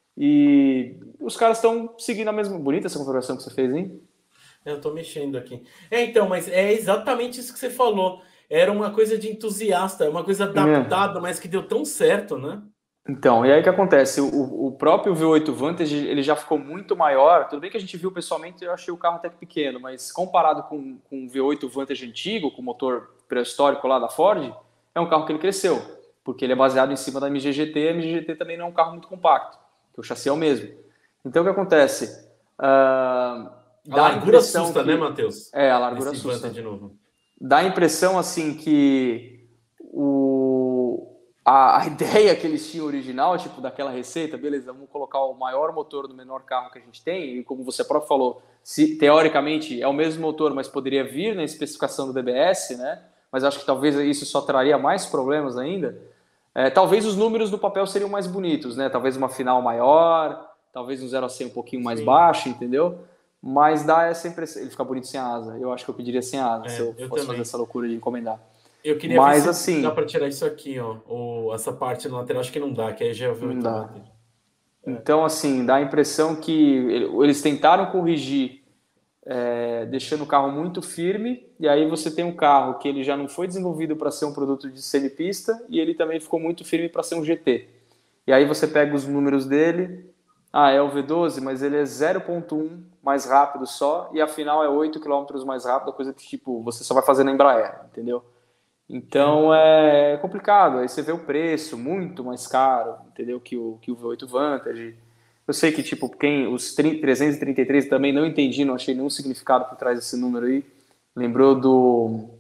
E os caras estão seguindo a mesma... Bonita essa configuração que você fez, hein? Eu tô mexendo aqui. É, então, mas é exatamente isso que você falou. era uma coisa de entusiasta, uma coisa adaptada, é. mas que deu tão certo, né? Então, e aí o que acontece? O, o próprio V oito Vantage, ele já ficou muito maior. Tudo bem que a gente viu pessoalmente, eu achei o carro até que pequeno, mas comparado com, com o V oito Vantage antigo, com o motor pré-histórico lá da Ford, é um carro que ele cresceu, porque ele é baseado em cima da M G G T, a M G G T também não é um carro muito compacto, que o chassi é o mesmo. Então, o que acontece? Uh, a largura assusta, que... né, Matheus? É, a largura Esse assusta. De novo. Dá a impressão, assim, que o... a, a ideia que eles tinham original, tipo, daquela receita, beleza, vamos colocar o maior motor no menor carro que a gente tem, e como você próprio falou, se, teoricamente é o mesmo motor, mas poderia vir na especificação do D B S, né? Mas acho que talvez isso só traria mais problemas ainda. É, talvez os números do papel seriam mais bonitos, né? Talvez uma final maior, talvez um zero a cem um pouquinho mais Sim. baixo, entendeu? Mas dá essa impressão. Ele fica bonito sem asa. Eu acho que eu pediria sem asa, é, se eu, eu fosse também. fazer essa loucura de encomendar. Eu queria Mas, ver se assim, dá para tirar isso aqui, ó. Ou essa parte na lateral, acho que não dá, que aí já é o V oito. Não dá. É. Então, assim, dá a impressão que eles tentaram corrigir É, deixando o carro muito firme, e aí você tem um carro que ele já não foi desenvolvido para ser um produto de semipista, e ele também ficou muito firme para ser um G T. E aí você pega os números dele, ah, é o V doze, mas ele é zero ponto um mais rápido só, e afinal é oito quilômetros mais rápido, coisa que tipo, você só vai fazer na Embraer, entendeu? Então é complicado, aí você vê o preço muito mais caro, entendeu, que o, que o V oito Vantage. Eu sei que, tipo, quem, os trezentos e trinta e três também não entendi, não achei nenhum significado por trás desse número aí. Lembrou do...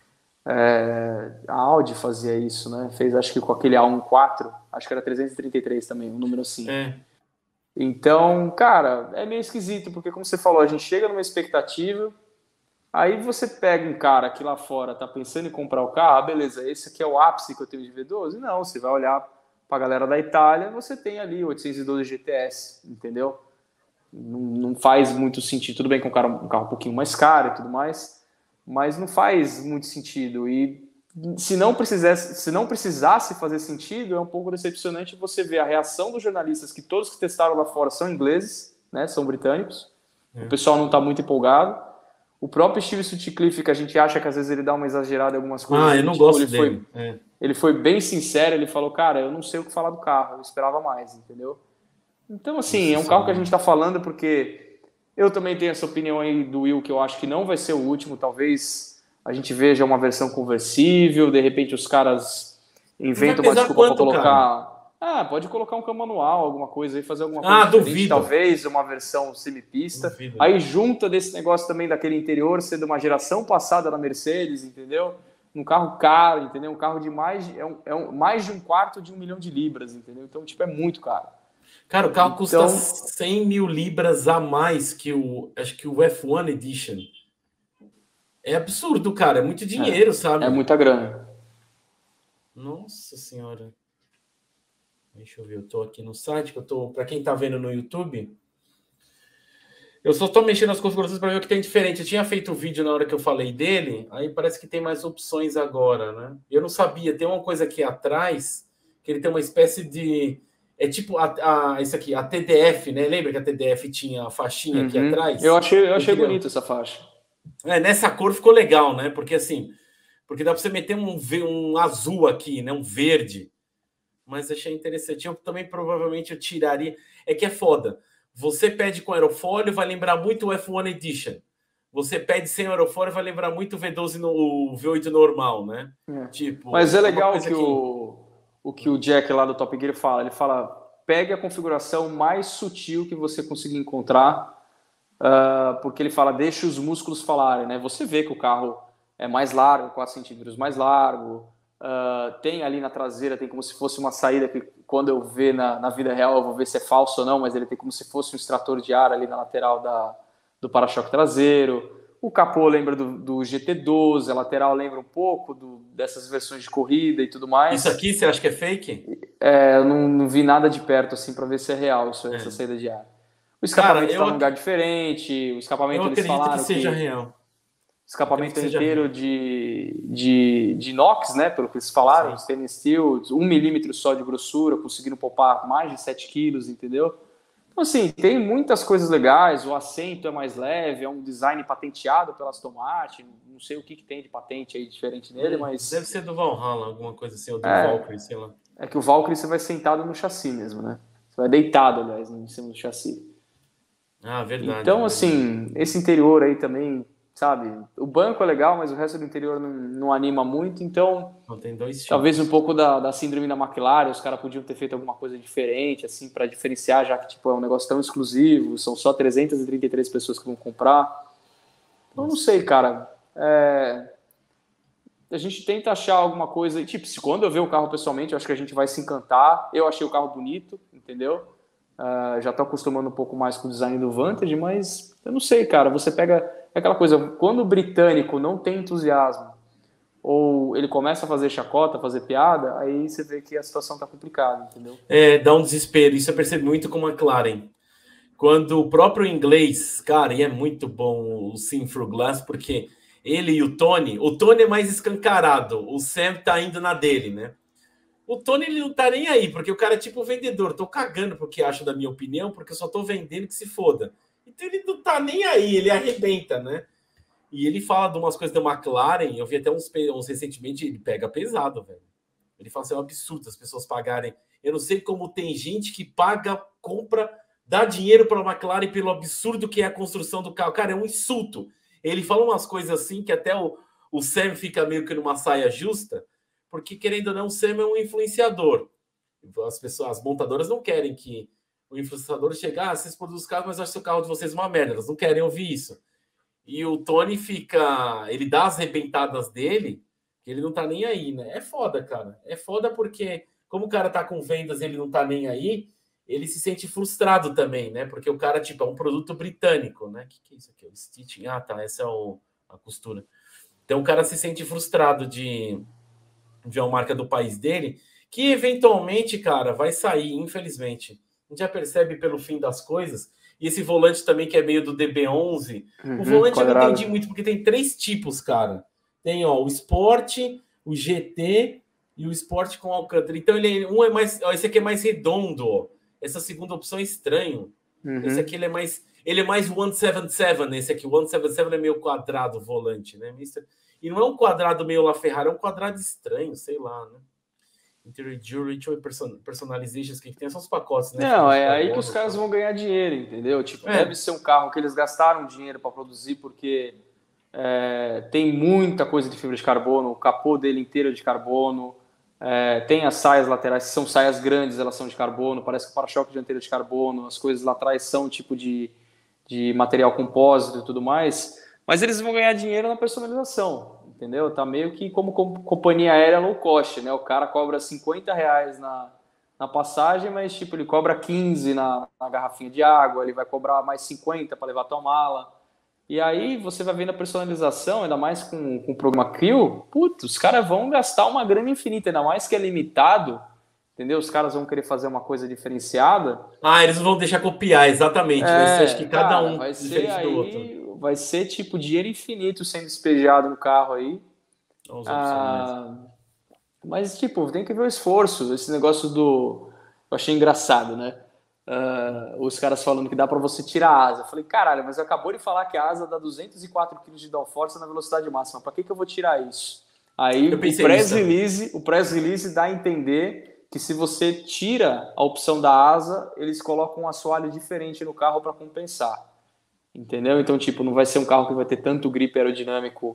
É, a Audi fazia isso, né? Fez, acho que com aquele A quatorze, acho que era trezentos e trinta e três também, um número assim. É. Então, cara, é meio esquisito, porque como você falou, a gente chega numa expectativa, aí você pega um cara que lá fora tá pensando em comprar o carro, ah, beleza, esse aqui é o ápice que eu tenho de V doze? Não, você vai olhar... para a galera da Itália, você tem ali o oitocentos e doze G T S, entendeu? Não, não faz muito sentido. Tudo bem que é um carro, um carro um pouquinho mais caro e tudo mais, mas não faz muito sentido. E se não precisasse, se não precisasse fazer sentido, é um pouco decepcionante você ver a reação dos jornalistas, que todos que testaram lá fora são ingleses, né? São britânicos. É. O pessoal não está muito empolgado. O próprio Steve Sutcliffe, que a gente acha que às vezes ele dá uma exagerada em algumas coisas. Ah, eu não tipo, gosto ele dele. Foi, é. Ele foi bem sincero, ele falou, cara, eu não sei o que falar do carro, eu esperava mais, entendeu? Então, assim, é um carro que a gente está falando porque eu também tenho essa opinião aí do Will, que eu acho que não vai ser o último, talvez a gente veja uma versão conversível, de repente os caras inventam uma desculpa para colocar... Cara? Ah, pode colocar um câmbio manual, alguma coisa aí, fazer alguma coisa ah, diferente, duvido. Talvez uma versão semipista. Duvido. Aí junta desse negócio também daquele interior ser de uma geração passada da Mercedes, entendeu? Um carro caro, entendeu? Um carro de mais de, é um, é um, mais de um quarto de um milhão de libras, entendeu? Então, tipo, é muito caro. Cara, o carro então, custa cem mil libras a mais que o, acho que o F um Edition. É absurdo, cara. É muito dinheiro, é, sabe? É muita grana. Nossa senhora. Deixa eu ver, eu tô aqui no site, que eu tô, para quem tá vendo no YouTube, eu só tô mexendo nas configurações para ver o que tem diferente. Eu tinha feito o vídeo na hora que eu falei dele, aí parece que tem mais opções agora, né? Eu não sabia, tem uma coisa aqui atrás, que ele tem uma espécie de... É tipo a, a, isso aqui, a T D F, né? Lembra que a T D F tinha a faixinha uhum. aqui atrás? Eu achei, eu achei eu queria... bonito essa faixa. É, nessa cor ficou legal, né? Porque assim, porque dá para você meter um, um azul aqui, né? Um verde. Mas achei interessante. Eu também provavelmente eu tiraria. É que é foda. Você pede com aerofólio, vai lembrar muito o F um Edition. Você pede sem aerofólio, vai lembrar muito o V doze no o V oito normal, né? É. Tipo, mas é legal que, que o, o que o Jack lá do Top Gear fala. Ele fala, pegue a configuração mais sutil que você conseguir encontrar, uh, porque ele fala, deixa os músculos falarem, né? Você vê que o carro é mais largo, quatro centímetros mais largo. Uh, tem ali na traseira, tem como se fosse uma saída que quando eu ver na, na vida real eu vou ver se é falso ou não, mas ele tem como se fosse um extrator de ar ali na lateral da, do para-choque traseiro. O capô lembra do, do G T doze, a lateral lembra um pouco do, dessas versões de corrida e tudo mais. Isso aqui você acha que é fake? É, eu não, não vi nada de perto assim para ver se é real isso, é. essa saída de ar. O escapamento está num lugar diferente, o escapamento eu eles acredito falaram que seja que... real. Escapamento inteiro de, de, de inox, né? Pelo que eles falaram, stainless steel, um milímetro só de grossura, conseguindo poupar mais de sete quilos, entendeu? Então, assim, tem muitas coisas legais, o assento é mais leve, é um design patenteado pela Aston Martin, não sei o que, que tem de patente aí diferente nele, Hum, mas... Deve ser do Valhalla, alguma coisa assim, ou do É, Valkyrie, sei lá. é que o Valkyrie você vai sentado no chassi mesmo, né? Você vai deitado, aliás, em cima do chassi. Ah, verdade, Então, verdade. assim, esse interior aí também, sabe? O banco é legal, mas o resto do interior não, não anima muito. Então, Não, tem dois talvez um tipos. pouco da, da síndrome da McLaren, os caras podiam ter feito alguma coisa diferente, assim, para diferenciar, já que tipo, é um negócio tão exclusivo, são só trezentas e trinta e três pessoas que vão comprar. Então, não sei, Nossa. cara. É, a gente tenta achar alguma coisa. Tipo, se quando eu ver o carro pessoalmente, eu acho que a gente vai se encantar. Eu achei o carro bonito, entendeu? Uh, já tô acostumando um pouco mais com o design do Vantage, mas eu não sei, cara. Você pega é aquela coisa, quando o britânico não tem entusiasmo, ou ele começa a fazer chacota, fazer piada, aí você vê que a situação tá complicada, entendeu? É, dá um desespero. Isso eu percebo muito com a McLaren. Quando o próprio inglês, cara, e é muito bom o Sim Through Glass, porque ele e o Tony, o Tony é mais escancarado, o Sam tá indo na dele, né? O Tony, ele não tá nem aí, porque o cara é tipo vendedor. Tô cagando porque acho da minha opinião, porque eu só tô vendendo que se foda. Então ele não tá nem aí, ele arrebenta, né? E ele fala de umas coisas da McLaren, eu vi até uns, uns recentemente, ele pega pesado, velho. Ele fala assim, é um absurdo as pessoas pagarem. Eu não sei como tem gente que paga, compra, dá dinheiro para a McLaren pelo absurdo que é a construção do carro. Cara, é um insulto. Ele fala umas coisas assim que até o, o Sam fica meio que numa saia justa, porque, querendo ou não, o Sam é um influenciador. As pessoas, as montadoras não querem que o influenciador chegue, ah, vocês produzem carro, mas eu acho que o carro de vocês uma merda. Elas não querem ouvir isso. E o Tony fica, ele dá as arrebentadas dele, que ele não tá nem aí, né? É foda, cara. É foda porque, como o cara tá com vendas e ele não tá nem aí, ele se sente frustrado também, né? Porque o cara, tipo, é um produto britânico, né? O que, que é isso aqui? O stitching? Ah, tá. Essa é o, a costura. Então o cara se sente frustrado de, de uma marca do país dele, que eventualmente, cara, vai sair, infelizmente. A gente já percebe pelo fim das coisas. E esse volante também, que é meio do D B onze. Uhum, O volante eu não entendi quadrado. muito, porque tem três tipos, cara. Tem, ó, o Sport, o G T e o Sport com Alcântara. Então, ele um é mais. Ó, esse aqui é mais redondo, ó. Essa segunda opção é estranho. Uhum. Esse aqui ele é mais. Ele é mais cento e setenta e sete, esse aqui. O cento e setenta e sete é meio quadrado o volante, né, mister? E não é um quadrado meio La Ferrari, é um quadrado estranho, sei lá, né? Interior Jewelry, Personalizations, que tem são os pacotes, né? Não, Fibra de é aí que os carbono, caras tal. vão ganhar dinheiro, entendeu? Tipo, deve É, ser um carro que eles gastaram dinheiro para produzir, porque é, tem muita coisa de fibra de carbono, o capô dele inteiro é de carbono, é, tem as saias laterais, que são saias grandes, elas são de carbono, parece que o para-choque dianteiro é de carbono, as coisas lá atrás são tipo de, de material compósito e tudo mais, mas eles vão ganhar dinheiro na personalização, entendeu? Tá meio que como com- companhia aérea low cost, né? O cara cobra cinquenta reais na, na passagem, mas tipo, ele cobra quinze na, na garrafinha de água, ele vai cobrar mais cinquenta para levar tua mala. E aí você vai vendo a personalização, ainda mais com, com o programa Crew, putz, os caras vão gastar uma grana infinita, ainda mais que é limitado, entendeu? Os caras vão querer fazer uma coisa diferenciada. ah, eles não vão deixar copiar, exatamente. Vai ser, acho que É, cada cara, um vai ser diferente do outro. aí, vai ser tipo dinheiro infinito sendo despejado no carro aí. Olha as opções mesmo. Ah, mas, tipo, tem que ver o esforço. Esse negócio do. Eu achei engraçado, né? Ah, os caras falando que dá pra você tirar a asa. Eu falei, caralho, mas acabou de falar que a asa dá duzentos e quatro quilos de downforce na velocidade máxima. Pra que, que eu vou tirar isso? Aí Eu o pensei nisso press também. release, o press release dá a entender que se você tira a opção da asa, eles colocam um assoalho diferente no carro para compensar. Entendeu? Então, tipo, não vai ser um carro que vai ter tanto grip aerodinâmico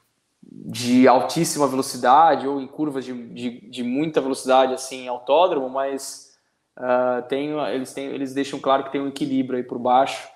de altíssima velocidade ou em curvas de, de, de muita velocidade assim em autódromo, mas uh, tem, eles, têm, eles deixam claro que tem um equilíbrio aí por baixo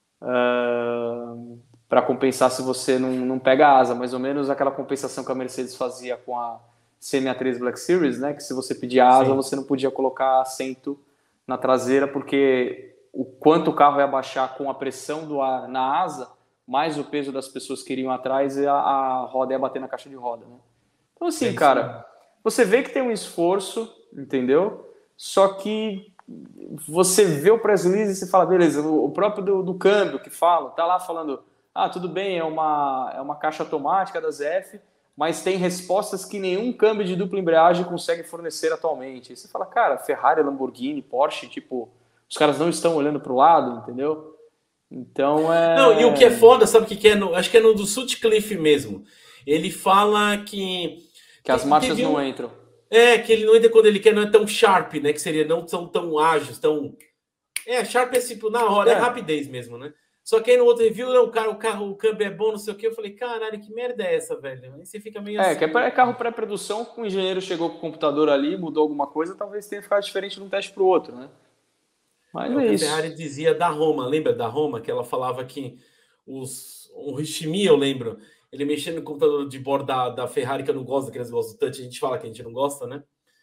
uh, para compensar se você não, não pega a asa, mais ou menos aquela compensação que a Mercedes fazia com a C M A três Black Series, né? Que se você pedir a asa, Sim. você não podia colocar assento na traseira, porque o quanto o carro ia baixar com a pressão do ar na asa, mais o peso das pessoas que iriam atrás e a, a roda ia bater na caixa de roda, né? Então, É assim, isso aí. cara, você vê que tem um esforço, entendeu? Só que você vê o press release e você fala, beleza, o próprio do, do câmbio que fala, tá lá falando, ah, tudo bem, é uma, é uma caixa automática da Z F, mas tem respostas que nenhum câmbio de dupla embreagem consegue fornecer atualmente. E você fala, cara, Ferrari, Lamborghini, Porsche, tipo, os caras não estão olhando para o lado, entendeu? Então é... Não, e o que é foda, sabe o que, que é? No, acho que é no do Sutcliffe mesmo. Ele fala que... Que as marchas um, não entram. É, que ele não entra quando ele quer, não é tão sharp, né? Que seria, não são tão ágeis, tão... É, sharp é tipo na hora, é, é rapidez mesmo, né? Só que aí no outro review, não, cara, o carro, o câmbio é bom, não sei o quê. Eu falei, caralho, que merda é essa, velho? Aí você fica meio é, assim. Que é carro pré-produção, com o engenheiro chegou com o computador ali, mudou alguma coisa, talvez tenha ficado diferente de um teste para o outro, né? Mas é, é o que isso. a Ferrari dizia da Roma, lembra da Roma? Que ela falava que os, o Rishimi, eu lembro, ele mexendo no computador de bordo da, da Ferrari, que eu não gosto daqueles negócios do touch, a gente fala que a gente não gosta, né?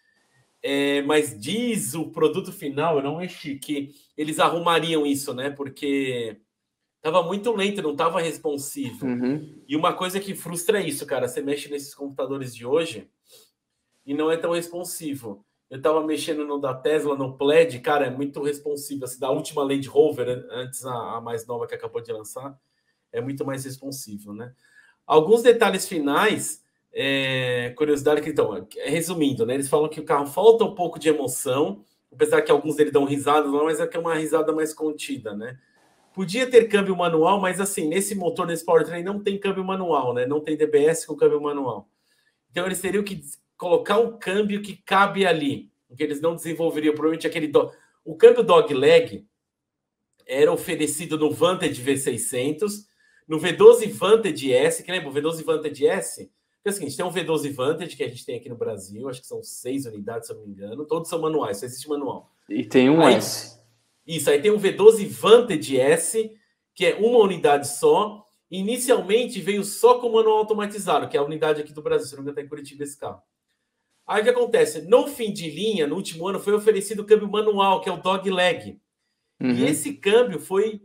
É, mas diz o produto final, eu não mexi, que eles arrumariam isso, né? Porque tava muito lento, não tava responsivo. Uhum. E uma coisa que frustra é isso, cara. Você mexe nesses computadores de hoje e não é tão responsivo. Eu tava mexendo no da Tesla, no Plaid, cara, é muito responsivo. Assim, da última Land Rover, antes a, a mais nova que acabou de lançar, é muito mais responsivo, né? Alguns detalhes finais, é, curiosidade que então, resumindo, né? Eles falam que o carro falta um pouco de emoção, apesar que alguns deles dão risadas, mas é que é uma risada mais contida, né? Podia ter câmbio manual, mas assim, nesse motor, nesse powertrain, não tem câmbio manual, né? Não tem D B S com câmbio manual. Então eles teriam que colocar um câmbio que cabe ali, que eles não desenvolveriam, provavelmente aquele... Do... O câmbio dogleg era oferecido no Vantage V seiscentos, no V doze Vantage S, que lembra o V doze Vantage S? É o seguinte, tem um V doze Vantage que a gente tem aqui no Brasil, acho que são seis unidades, se eu não me engano, todos são manuais, só existe manual. E tem um Aí, S. Isso, aí tem o V doze Vantage S, que é uma unidade só. Inicialmente veio só com manual automatizado, que é a unidade aqui do Brasil, se não me engano, está em Curitiba esse carro. Aí o que acontece? No fim de linha, no último ano, foi oferecido o câmbio manual, que é o dogleg. Uhum. E esse câmbio foi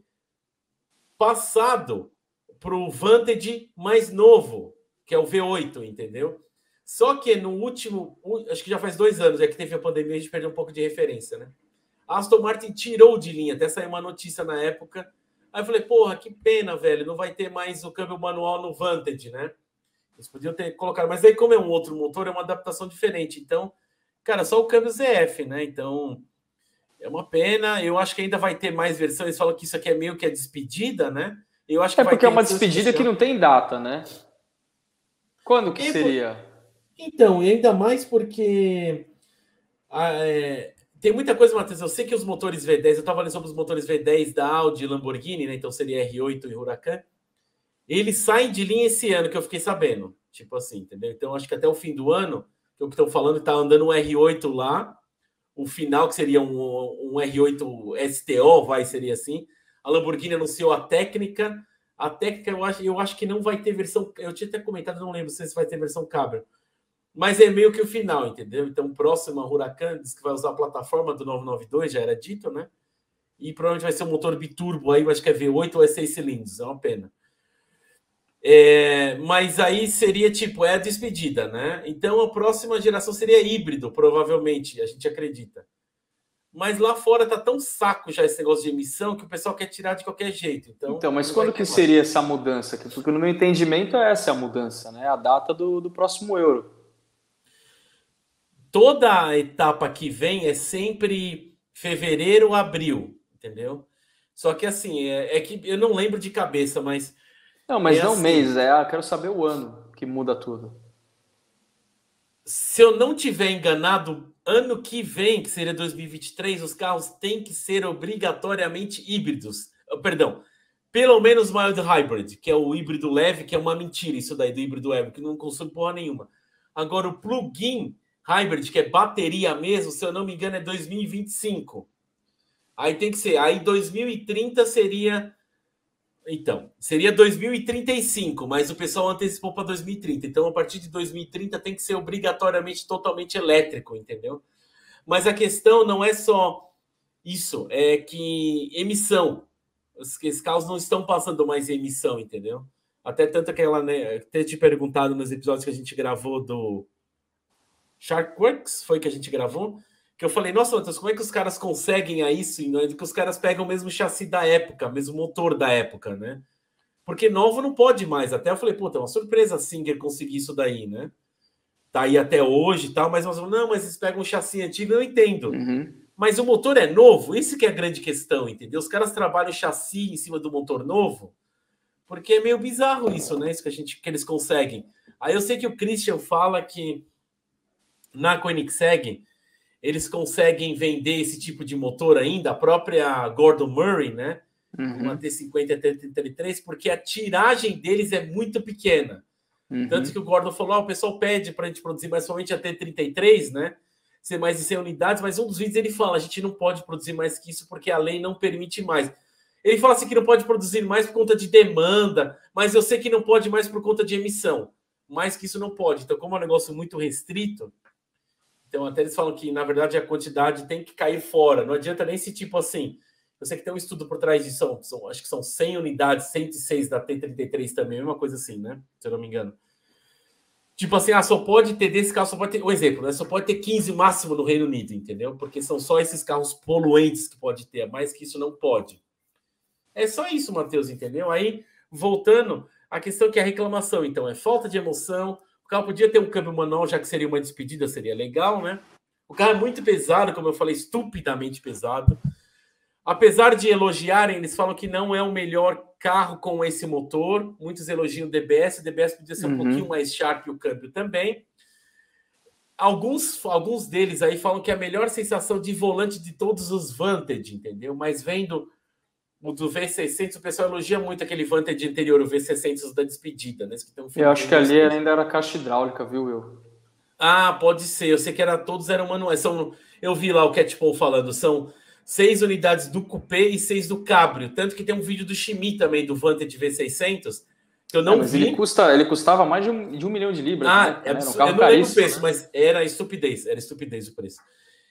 passado para o Vantage mais novo, que é o V oito, entendeu? Só que no último, acho que já faz dois anos, é que teve a pandemia, a gente perdeu um pouco de referência, né? A Aston Martin tirou de linha, até saiu uma notícia na época. Aí eu falei, porra, que pena, velho, não vai ter mais o câmbio manual no Vantage, né? Eles podiam ter colocado, mas aí como é um outro motor, é uma adaptação diferente. Então, cara, só o câmbio Z F, né? Então, é uma pena. Eu acho que ainda vai ter mais versões. Eles falam que isso aqui é meio que a despedida, né? Eu acho que é vai porque ter é uma despedida especial. Que não tem data, né? Quando que e seria? Por... Então, ainda mais porque... É... Tem muita coisa, Matheus. Eu sei que os motores V dez, eu estava lendo sobre os motores V dez da Audi e Lamborghini, né? Então seria R oito e Huracan. Eles saem de linha esse ano, que eu fiquei sabendo. Tipo assim, entendeu? Então acho que até o fim do ano, que é o que estão falando, está andando um R oito lá. O final, que seria um, um R oito S T O, vai, seria assim. A Lamborghini anunciou a técnica. A técnica, eu acho, eu acho que não vai ter versão. Eu tinha até comentado, não lembro se vai ter versão Cabrio. Mas é meio que o final, entendeu? Então, próximo a Huracan diz que vai usar a plataforma do novecentos e noventa e dois, já era dito, né? E provavelmente vai ser um motor biturbo aí, eu acho que é V oito ou é seis cilindros, é uma pena. É, mas aí seria tipo, é a despedida, né? Então, a próxima geração seria híbrido, provavelmente, a gente acredita. Mas lá fora tá tão saco já esse negócio de emissão que o pessoal quer tirar de qualquer jeito. Então, então mas quando que seria mais. Essa mudança? Porque no meu entendimento essa é a mudança, né? A data do, do próximo Euro. Toda a etapa que vem é sempre fevereiro, abril, entendeu? Só que assim, é, é que eu não lembro de cabeça, mas... Não, mas é não assim, mês, é, ah, quero saber o ano que muda tudo. Se eu não tiver enganado, ano que vem, que seria dois mil e vinte e três, os carros têm que ser obrigatoriamente híbridos. Perdão, pelo menos mild hybrid, que é o híbrido leve, que é uma mentira isso daí do híbrido leve, que não consome porra nenhuma. Agora, o plug-in hybrid, que é bateria mesmo, se eu não me engano, é dois mil e vinte e cinco. Aí tem que ser. Aí dois mil e trinta seria... Então, seria dois mil e trinta e cinco, mas o pessoal antecipou para dois mil e trinta. Então, a partir de dois mil e trinta tem que ser obrigatoriamente totalmente elétrico, entendeu? Mas a questão não é só isso, é que emissão. Esses carros não estão passando mais emissão, entendeu? Até tanto aquela, né, ter te perguntado nos episódios que a gente gravou do Sharkworks, foi que a gente gravou, que eu falei, nossa, Matheus, como é que os caras conseguem a isso? Que os caras pegam o mesmo chassi da época, o mesmo motor da época, né? Porque novo não pode mais. Até eu falei, puta, é uma surpresa a Singer conseguir isso daí, né? Tá aí até hoje e tal, mas nós não, mas eles pegam um chassi antigo, eu entendo. Uhum. Mas o motor é novo, isso que é a grande questão, entendeu? Os caras trabalham chassi em cima do motor novo, porque é meio bizarro isso, né? Isso que, a gente, que eles conseguem. Aí eu sei que o Christian fala que na Koenigsegg eles conseguem vender esse tipo de motor ainda, a própria Gordon Murray, né? Uhum. Uma T cinquenta e T trinta e três, porque a tiragem deles é muito pequena. Uhum. Tanto que o Gordon falou, ah, o pessoal pede para a gente produzir mais somente a T trinta e três, né? Ser mais de cem unidades, mas um dos vídeos ele fala, a gente não pode produzir mais que isso porque a lei não permite mais. Ele fala assim que não pode produzir mais por conta de demanda, mas eu sei que não pode mais por conta de emissão. Mais que isso não pode. Então, como é um negócio muito restrito, então até eles falam que, na verdade, a quantidade tem que cair fora. Não adianta nem esse tipo assim. Eu sei que tem um estudo por trás disso, são, são, acho que são cem unidades, cento e seis da T trinta e três também, uma coisa assim, né? Se eu não me engano. Tipo assim, ah, só pode ter desse carro, só pode ter, um exemplo, né? Só pode ter quinze máximo no Reino Unido, entendeu? Porque são só esses carros poluentes que pode ter, mais que isso não pode. É só isso, Matheus, entendeu? Aí, voltando, a questão que é a reclamação, então, é falta de emoção. O carro podia ter um câmbio manual, já que seria uma despedida, seria legal, né? O carro é muito pesado, como eu falei, estupidamente pesado. Apesar de elogiarem, eles falam que não é o melhor carro com esse motor. Muitos elogiam o D B S. O D B S podia ser um uhum. pouquinho mais sharp e o câmbio também. Alguns, alguns deles aí falam que é a melhor sensação de volante de todos os Vantage, entendeu? Mas vendo o do V seiscentos, o pessoal elogia muito aquele Vantage anterior, o V seiscentos da despedida, né? Que tem um Eu acho que ali ainda era caixa hidráulica, viu, Will? Ah, pode ser. Eu sei que era, todos eram manuais. São, eu vi lá o Catpol falando, são seis unidades do Coupé e seis do Cabrio. Tanto que tem um vídeo do Chimie também, do Vantage V seiscentos, que eu não é, mas vi. Ele, custa, ele custava mais de um, de um milhão de libras. Ah, né? é absurdo. Um eu não lembro o preço, né? Mas era estupidez. Era estupidez o preço.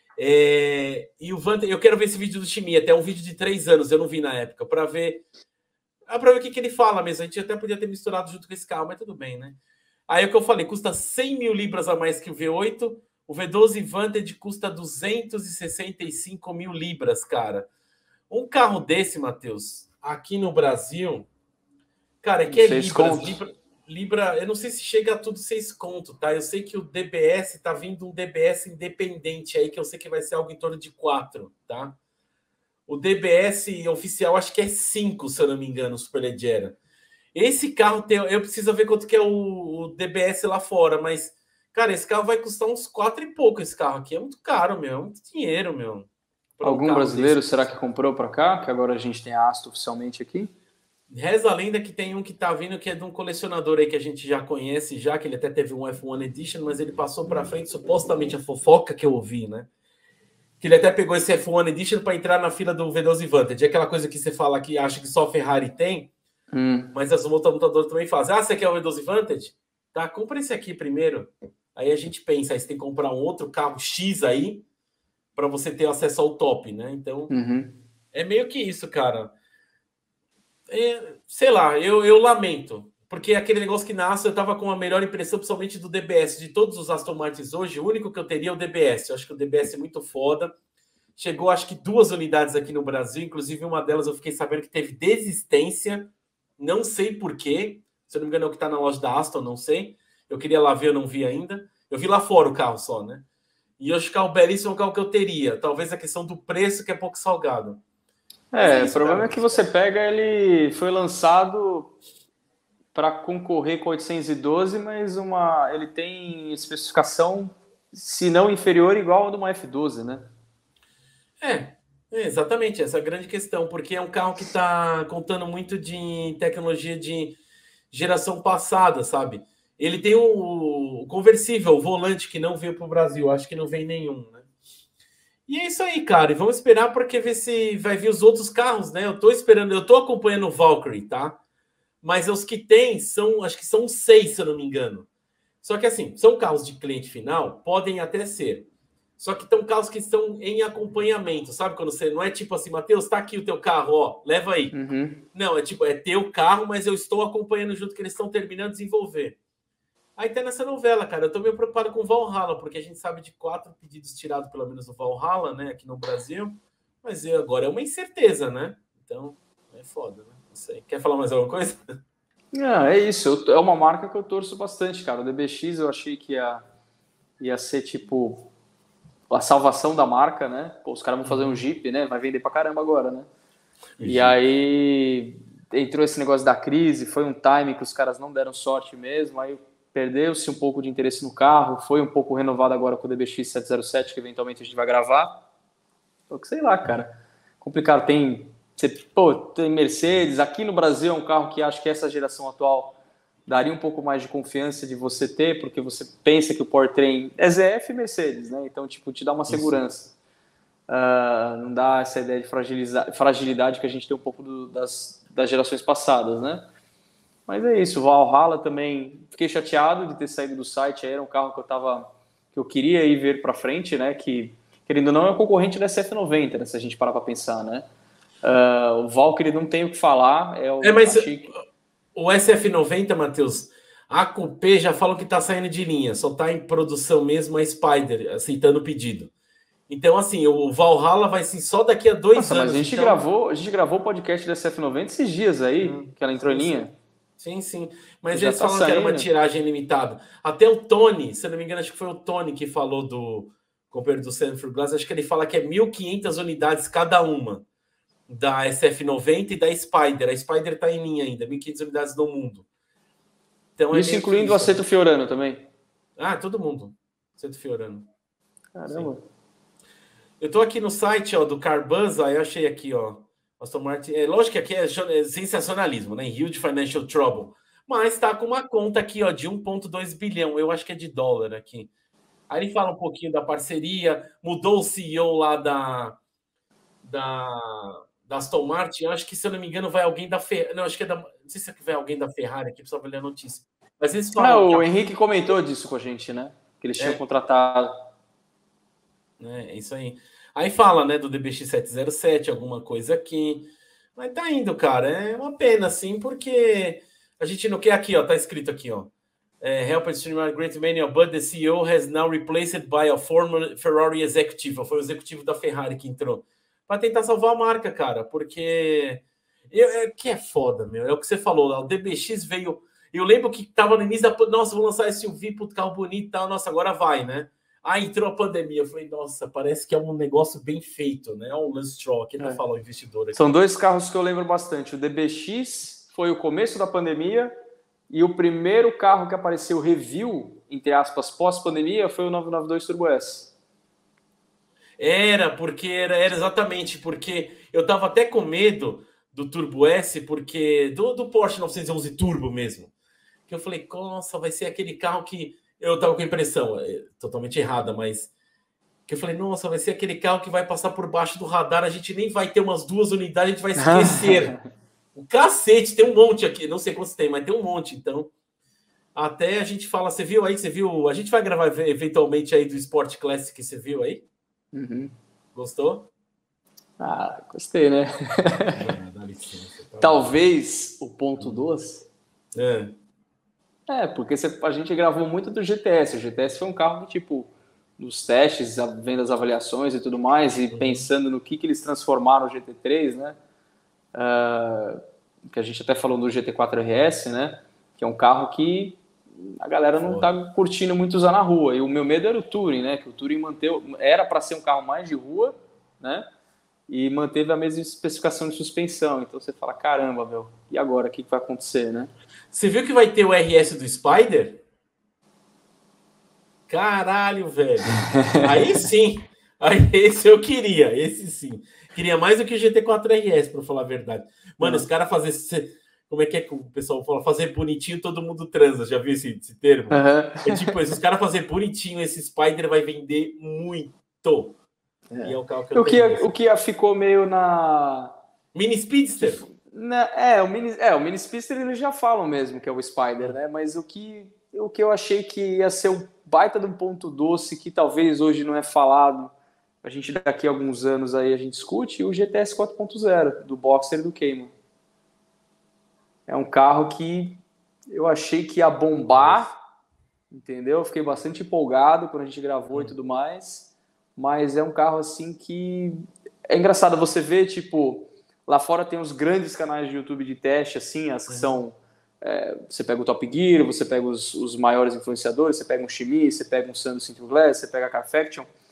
É, e o Vantage, eu quero ver esse vídeo do Chimie, até um vídeo de três anos, eu não vi na época, para ver, para ver o que, que ele fala mesmo. A gente até podia ter misturado junto com esse carro, mas tudo bem, né? Aí é o que eu falei, custa cem mil libras a mais que o V oito, o V doze Vantage custa duzentos e sessenta e cinco mil libras, cara. Um carro desse, Matheus, aqui no Brasil, cara, é que é libras, libra, libra, eu não sei se chega a tudo seis conto, tá? Eu sei que o D B S tá vindo um D B S independente aí, que eu sei que vai ser algo em torno de quatro, tá? O D B S oficial acho que é cinco, se eu não me engano, o Superleggera. Esse carro, tem, eu preciso ver quanto que é o, o D B S lá fora, mas, cara, esse carro vai custar uns quatro e pouco, esse carro aqui. É muito caro, meu, é muito dinheiro, meu. Algum um brasileiro desse. Será que comprou para cá? Que agora a gente tem a Aston oficialmente aqui? Reza a lenda que tem um que tá vindo, que é de um colecionador aí que a gente já conhece, já que ele até teve um F um Edition, mas ele passou para frente, supostamente a fofoca que eu ouvi, né? Que ele até pegou esse F um Edition para entrar na fila do V doze Vantage. É aquela coisa que você fala que acha que só a Ferrari tem, hum. mas as montadoras também fazem. Ah, você quer o V doze Vantage? Tá, compra esse aqui primeiro. Aí a gente pensa, aí você tem que comprar um outro carro X aí para você ter acesso ao top, né? Então, uhum. é meio que isso, cara. É, sei lá, eu, eu lamento. Porque aquele negócio que na Aston eu tava com a melhor impressão, principalmente do D B S. De todos os Aston Martins hoje, o único que eu teria é o D B S. Eu acho que o D B S é muito foda. Chegou, acho que duas unidades aqui no Brasil. Inclusive, uma delas eu fiquei sabendo que teve desistência. Não sei por quê. Se eu não me engano, é o que tá na loja da Aston, não sei. Eu queria lá ver, eu não vi ainda. Eu vi lá fora o carro só, né? E eu acho que é um belíssimo carro que eu teria. Talvez a questão do preço, que é pouco salgado. É, é isso, o problema cara. é que você pega, ele foi lançado para concorrer com o oitocentos e doze, mas uma, ele tem especificação, se não inferior, igual a de uma F doze, né? É, é exatamente, essa é a grande questão, porque é um carro que está contando muito de tecnologia de geração passada, sabe? Ele tem o, o conversível, o volante, que não veio para o Brasil, acho que não vem nenhum, né? E é isso aí, cara. E vamos esperar porque ver se vai vir os outros carros, né? Eu tô esperando, eu tô acompanhando o Valkyrie, tá? Mas os que tem são, acho que são seis, se eu não me engano. Só que assim, são carros de cliente final, podem até ser. Só que estão carros que estão em acompanhamento, sabe? Quando você não é tipo assim, Matheus, tá aqui o teu carro, ó, leva aí. Uhum. Não, é tipo, é teu carro, mas eu estou acompanhando junto que eles estão terminando de desenvolver. Aí tá nessa novela, cara. Eu tô meio preocupado com o Valhalla, porque a gente sabe de quatro pedidos tirados, pelo menos, do Valhalla, né, aqui no Brasil. Mas agora é uma incerteza, né? Então, é foda, né? Não sei. Quer falar mais alguma coisa? Não, é isso. Eu, é uma marca que eu torço bastante, cara. O D B X eu achei que ia, ia ser, tipo, a salvação da marca, né? Pô, os caras vão fazer um Jeep, né? Vai vender pra caramba agora, né? E aí entrou esse negócio da crise, foi um time que os caras não deram sorte mesmo, aí perdeu-se um pouco de interesse no carro, foi um pouco renovado agora com o D B X setecentos e sete, que eventualmente a gente vai gravar. Só que sei lá, cara, complicado. Tem, você, pô, tem Mercedes, aqui no Brasil é um carro que acho que essa geração atual daria um pouco mais de confiança de você ter, porque você pensa que o powertrain é Z F e Mercedes, né? Então, tipo, te dá uma segurança. Uh, não dá essa ideia de fragilidade que a gente tem um pouco do, das, das gerações passadas, né? Mas é isso, o Valhalla também, fiquei chateado de ter saído do site, era um carro que eu tava, que eu queria ir ver para frente, né? Que, querendo ou não, é um concorrente da S F noventa, né? Se a gente parar para pensar, né? Uh, o Valkyrie não tem o que falar. É, o, é mas que... o S F noventa, Matheus, a Coupé já falam que tá saindo de linha, só tá em produção mesmo a Spider, aceitando o pedido. Então, assim, o Valhalla vai ser só daqui a dois Nossa, anos. Mas a gente, então... gravou, a gente gravou o podcast da S F noventa esses dias aí, hum, que ela entrou sim, em linha. Sim, sim. Mas Já eles tá falam saindo. que era uma tiragem limitada. Até o Tony, se eu não me engano, acho que foi o Tony que falou do companheiro do Sanford Glass, acho que ele fala que é mil e quinhentas unidades cada uma da S F noventa e da Spider. A Spider tá em linha ainda, mil e quinhentas unidades no mundo. Então, isso é incluindo isso, o Aceto Fiorano também? Ah, todo mundo. Aceto Fiorano. Caramba. Sim. Eu tô aqui no site, ó, do Carbuzz, aí eu achei aqui, ó, Aston Martin, é lógico que aqui é sensacionalismo, né, huge financial trouble, mas tá com uma conta aqui, ó, de um vírgula dois bilhão, eu acho que é de dólar aqui. Aí ele fala um pouquinho da parceria, mudou o C E O lá da da, da Aston Martin, eu acho que, se eu não me engano, vai alguém da Ferrari, não, acho que é da, não sei se vai alguém da Ferrari aqui, precisa ler a notícia. Mas eles falam... Ah, o a... Henrique comentou disso com a gente, né, que eles tinham é. contratado. É, isso aí. Aí fala, né, do D B X setecentos e sete, alguma coisa aqui. Mas tá indo, cara. É uma pena, assim, porque a gente não quer aqui, ó. Tá escrito aqui, ó. É, help stream great many, but the C E O has now replaced by a former Ferrari executive. Foi o executivo da Ferrari que entrou. Para tentar salvar a marca, cara. Porque... Eu, é, que é foda, meu. É o que você falou lá. O D B X veio... Eu lembro que tava no início da... Nossa, vou lançar esse U V, puto, carro bonito e tal. Nossa, agora vai, né? Aí entrou a pandemia. Eu falei, nossa, parece que é um negócio bem feito, né? Olha o Lance Stroll, aqui tá falando, o investidor aqui. São dois carros que eu lembro bastante. O D B X foi o começo da pandemia e o primeiro carro que apareceu review, entre aspas, pós-pandemia, foi o novecentos e noventa e dois Turbo S. Era, porque era, era exatamente, porque eu tava até com medo do Turbo S, porque do, do Porsche novecentos e onze Turbo mesmo. Que eu falei, nossa, vai ser aquele carro que... Eu tava com a impressão, é, totalmente errada, mas que eu falei, nossa, vai ser aquele carro que vai passar por baixo do radar, a gente nem vai ter umas duas unidades, a gente vai esquecer. O cacete, tem um monte aqui, não sei quantos tem, mas tem um monte, então. Até a gente fala, você viu aí, você viu? A gente vai gravar eventualmente aí do Sport Classic, você viu aí? Uhum. Gostou? Ah, gostei, né? Ah, dá licença, tá Talvez o ponto dois. É. É, porque a gente gravou muito do G T S. O G T S foi um carro que, tipo, nos testes, vendo as avaliações e tudo mais, e uhum. pensando no que, que eles transformaram o G T três, né? Uh, que a gente até falou do G T quatro R S, né? Que é um carro que a galera não tá curtindo muito usar na rua. E o meu medo era o Touring, né? Que o Touring manteve, era para ser um carro mais de rua, né? E manteve a mesma especificação de suspensão. Então você fala, caramba, meu, e agora? O que, que vai acontecer, né? Você viu que vai ter o R S do Spider? Caralho, velho. Aí sim. Aí esse eu queria. Esse sim. Queria mais do que o G T quatro R S, para falar a verdade. Mano, uhum. Os caras fazer... Como é que é que o pessoal fala? Fazer bonitinho, todo mundo transa. Já viu esse, esse termo? Uhum. É tipo, se os caras fazer bonitinho, esse Spider vai vender muito. É. E é o carro que eu o, que, o que ficou meio na... Mini Speedster? Na, é, o Mini, é, o Mini Speedster eles já falam mesmo que é o Spider, né? Mas o que, o que eu achei que ia ser um baita de um ponto doce, que talvez hoje não é falado, a gente daqui a alguns anos aí a gente discute, o G T S quatro ponto zero, do Boxster e do Cayman. É um carro que eu achei que ia bombar, entendeu? Eu fiquei bastante empolgado quando a gente gravou hum. e tudo mais, mas é um carro assim que... É engraçado você ver, tipo... Lá fora tem os grandes canais de YouTube de teste, assim, as que são... É, você pega o Top Gear, você pega os, os maiores influenciadores, você pega um Chimie, você pega um Sandro Cinto Glass, você pega a Carfaction.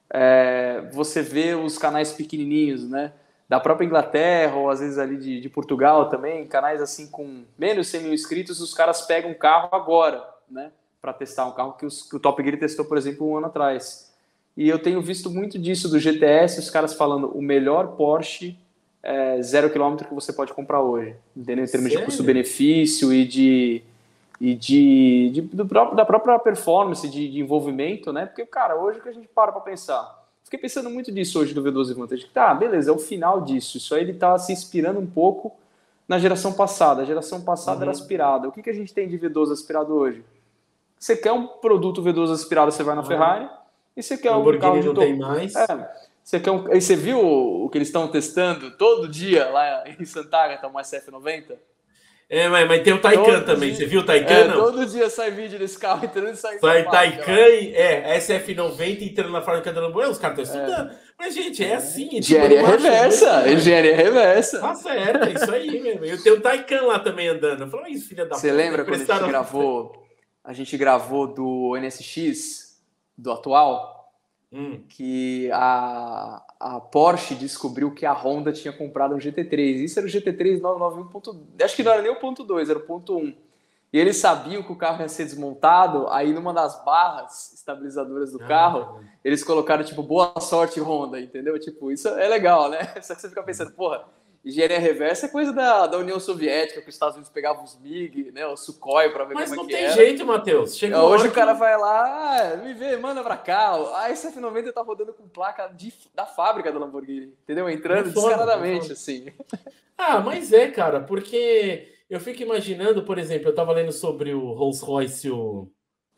é, você vê os canais pequenininhos, né? Da própria Inglaterra, ou às vezes ali de, de Portugal também, canais assim com menos de cem mil inscritos, os caras pegam um carro agora, né? Para testar um carro que, os, que o Top Gear testou, por exemplo, um ano atrás. E eu tenho visto muito disso do G T S, os caras falando o melhor Porsche é, zero quilômetro que você pode comprar hoje, entendeu? Em termos Sério? de custo-benefício e de... e de, de do próprio, da própria performance, de, de envolvimento, né? Porque, cara, hoje que a gente para para pensar... Fiquei pensando muito disso hoje do V doze Vantage. Tá, beleza, é o final disso. Isso aí ele tá se inspirando um pouco na geração passada. A geração passada uhum. era aspirada. O que, que a gente tem de V doze aspirado hoje? Você quer um produto V doze aspirado, você vai na uhum. Ferrari. E você quer um carro de não to... tem mais. É, você quer um... Aí você viu o que eles estão testando todo dia lá em Santa Agata, um S F noventa? É, mas, mas tem o Taycan todo também. Dia, você viu o Taycan, é, não? Todo dia sai vídeo desse carro entrando e saindo. Sai Taycan, é, S F noventa entrando na fábrica da Lamborghini. Os caras estão estudando. É. Mas, gente, é assim. Engenharia tipo, reversa. Né? Engenharia reversa. Tá certo, é isso aí mesmo. Eu tenho o Taycan lá também andando. Eu falo, isso, filha da puta. Você lembra quando a gente gravou, a gente gravou do N S X, do atual? Hum. Que a, a Porsche descobriu que a Honda tinha comprado um G T três. Isso era o G T três novecentos e noventa e um. Acho que não era nem o ponto dois, era o ponto um. E eles sabiam que o carro ia ser desmontado. Aí, numa das barras estabilizadoras do ah, carro, é. eles colocaram tipo boa sorte Honda, entendeu? Tipo, isso é legal, né? Só que você fica pensando, porra, engenharia reversa é coisa da, da União Soviética, que os Estados Unidos pegavam os M I G, né, o Sukhoi para ver Mas como é que era. era. Mas não tem jeito, Matheus. Hoje o cara que... vai lá, ah, me vê, manda pra cá. A S F noventa tá rodando com placa de, da fábrica da Lamborghini, entendeu? Entrando foda, descaradamente, assim. Ah, mas é, cara, porque eu fico imaginando, por exemplo, eu tava lendo sobre o Rolls Royce, o,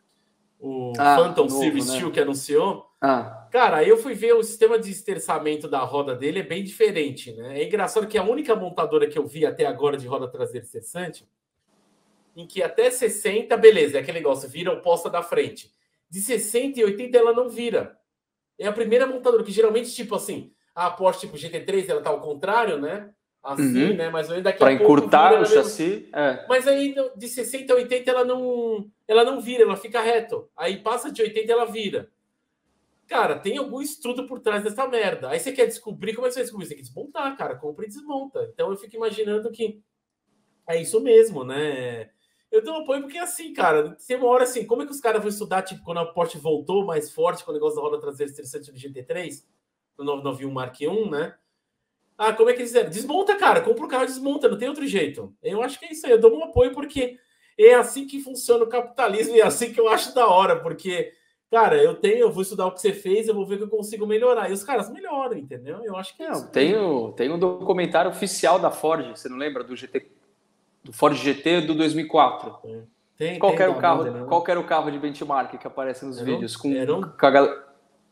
o ah, Phantom novo, Series né? dois que anunciou. Ah. Cara, aí eu fui ver o sistema de esterçamento da roda dele, é bem diferente, né? É engraçado que a única montadora que eu vi até agora de roda traseira esterçante, em que até sessenta, beleza, é aquele negócio, vira oposta da frente. De sessenta e oitenta ela não vira. É a primeira montadora, que geralmente, tipo assim, a Porsche tipo G T três, ela tá ao contrário, né? Assim, uhum. né? Mas daqui pra a pouco... Para encurtar o chassi. É. Mas aí, de sessenta a oitenta, ela não, ela não vira, ela fica reto. Aí passa de oitenta, ela vira. Cara, tem algum estudo por trás dessa merda. Aí você quer descobrir, como é que você vai descobrir? Você tem que desmontar, cara. Compra e desmonta. Então eu fico imaginando que é isso mesmo, né? Eu dou apoio porque, assim, cara, tem uma hora assim, como é que os caras vão estudar, tipo, quando a Porsche voltou mais forte com o negócio da roda traseira estressante do G T três, no novecentos e noventa e um Mark um, né? Ah, como é que eles fizeram? Desmonta, cara, compra o carro e desmonta, não tem outro jeito. Eu acho que é isso aí, eu dou um apoio porque é assim que funciona o capitalismo e é assim que eu acho da hora, porque, cara, eu tenho, eu vou estudar o que você fez, eu vou ver que eu consigo melhorar. E os caras melhoram, entendeu? Eu acho que é não, isso. Tem, o, tem um documentário oficial da Ford, você não lembra? Do G T... do Ford G T do dois mil e quatro. Tem, qual, tem, era o carro, moda, qual era o carro de benchmark que aparece nos era vídeos? Um, com, era um... com a...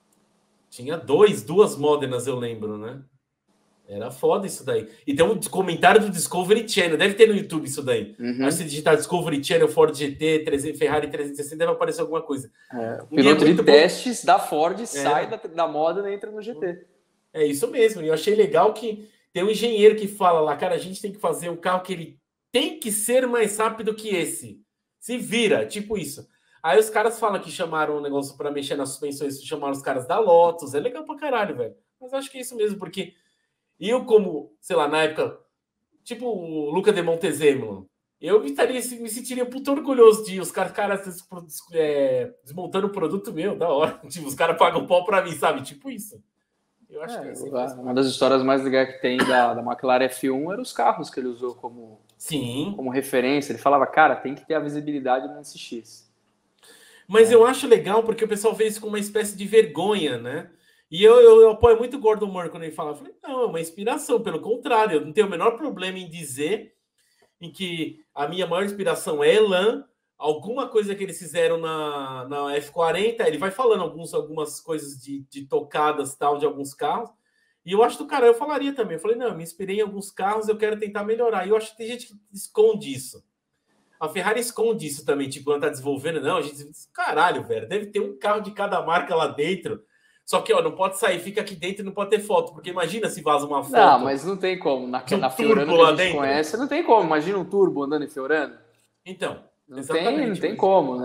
Tinha dois, duas Modenas, eu lembro, né? Era foda isso daí. E tem um comentário do Discovery Channel, deve ter no YouTube isso daí. Uhum. Acho que se digitar Discovery Channel, Ford G T, trezentos, Ferrari trezentos e sessenta, deve aparecer alguma coisa. É, o piloto é de testes bom. Da Ford sai é. da, da Modena e entra no G T. É isso mesmo. E eu achei legal que tem um engenheiro que fala lá, cara, a gente tem que fazer um carro que ele tem que ser mais rápido que esse. Se vira, tipo isso. Aí os caras falam que chamaram um negócio para mexer nas suspensões, chamaram os caras da Lotus. É legal pra caralho, velho. Mas acho que é isso mesmo, porque eu, como, sei lá, na época, tipo o Luca de Montezemolo, eu me, estaria, me sentiria muito orgulhoso de os caras, caras é, desmontando o produto meu, da hora. Tipo, os caras pagam pau pra mim, sabe? Tipo isso. Eu acho é, que é assim, uma das histórias mais legais que tem da, da McLaren F um eram os carros que ele usou como, Sim. como referência. Ele falava, cara, tem que ter a visibilidade no S X. Mas é. eu acho legal porque o pessoal vê isso como uma espécie de vergonha, né? E eu, eu, eu apoio muito o Gordon Moore quando ele fala. Eu falei, não, é uma inspiração, pelo contrário, eu não tenho o menor problema em dizer em que a minha maior inspiração é Elan, alguma coisa que eles fizeram na, na F quarenta, ele vai falando alguns, algumas coisas de, de tocadas tal de alguns carros, e eu acho do cara, eu falaria também, eu falei, não, eu me inspirei em alguns carros, eu quero tentar melhorar, e eu acho que tem gente que esconde isso. A Ferrari esconde isso também, tipo, quando tá desenvolvendo, não, a gente diz, caralho, velho, deve ter um carro de cada marca lá dentro. Só que, ó, não pode sair, fica aqui dentro e não pode ter foto, porque imagina se vaza uma foto. Não, mas não tem como. Na, um na Fiorano que a gente dentro. Conhece, não tem como. Imagina um turbo andando em Fiorano. Então, não tem, não tem como, né?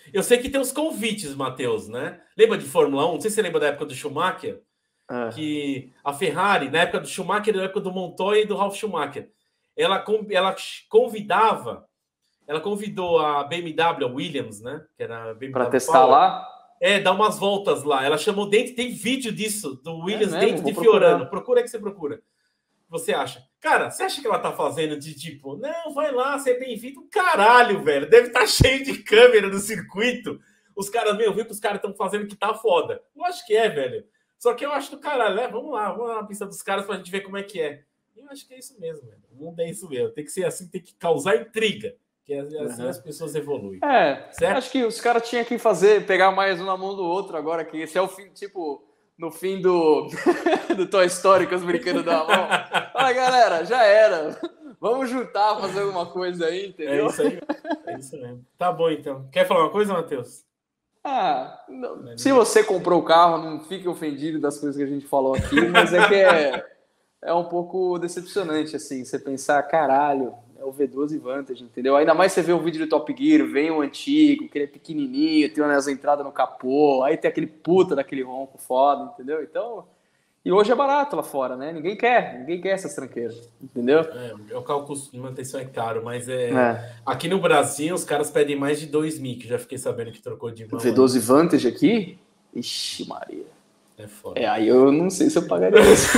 Eu sei que tem os convites, Matheus, né? Lembra de Fórmula um? Não sei se você lembra da época do Schumacher, é. que a Ferrari, na época do Schumacher, na época do Montoya e do Ralf Schumacher, ela, ela convidava, ela convidou a B M W, a Williams, né? Que era a B M W para testar Power, lá? É, dar umas voltas lá. Ela chamou dentro, tem vídeo disso, do Williams é dentro de procurar. Fiorano. Procura aí que você procura. Você acha? Cara, você acha que ela tá fazendo de tipo, não, vai lá, você é bem-vindo? Caralho, velho, deve estar tá cheio de câmera no circuito. Os caras, meu, viu que os caras estão fazendo que tá foda. Eu acho que é, velho. Só que eu acho do caralho, né? Vamos lá, vamos lá na pista dos caras pra gente ver como é que é. Eu acho que é isso mesmo, velho. O mundo é isso mesmo. Tem que ser assim, tem que causar intriga. Que assim uhum. as pessoas evoluem. É, certo? Acho que os caras tinham que fazer, pegar mais um na mão do outro agora, que esse é o fim, tipo, no fim do, do Toy Story, com os brinquedos da mão. Fala, galera, já era. Vamos juntar, fazer alguma coisa aí, entendeu? É isso aí. É isso mesmo. Tá bom, então. Quer falar uma coisa, Matheus? Ah, não, se você comprou o carro, não fique ofendido das coisas que a gente falou aqui, mas é que é, é um pouco decepcionante, assim, você pensar, caralho, é o V doze Vantage, entendeu? Ainda mais você vê o vídeo do Top Gear, vem o antigo, que ele é pequenininho, tem umas entradas no capô, aí tem aquele puta daquele ronco foda, entendeu? Então, e hoje é barato lá fora, né? Ninguém quer, ninguém quer essas tranqueiras, entendeu? É, o cálculo de manutenção é caro, mas é, é. Aqui no Brasil os caras pedem mais de dois mil, que já fiquei sabendo que trocou de mão. V doze aí. Vantage aqui? Ixi, Maria. É foda. É, aí eu não sei se eu pagaria isso.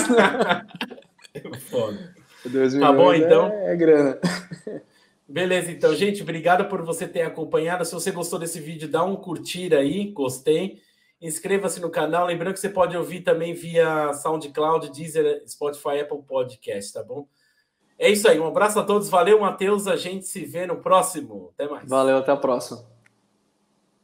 É foda. Tá bom, então? É, é grana. Beleza, então, gente, obrigado por você ter acompanhado. Se você gostou desse vídeo, dá um curtir aí, gostei. Inscreva-se no canal. Lembrando que você pode ouvir também via SoundCloud, Deezer, Spotify, Apple Podcast, tá bom? É isso aí. Um abraço a todos. Valeu, Matheus. A gente se vê no próximo. Até mais. Valeu, até a próxima.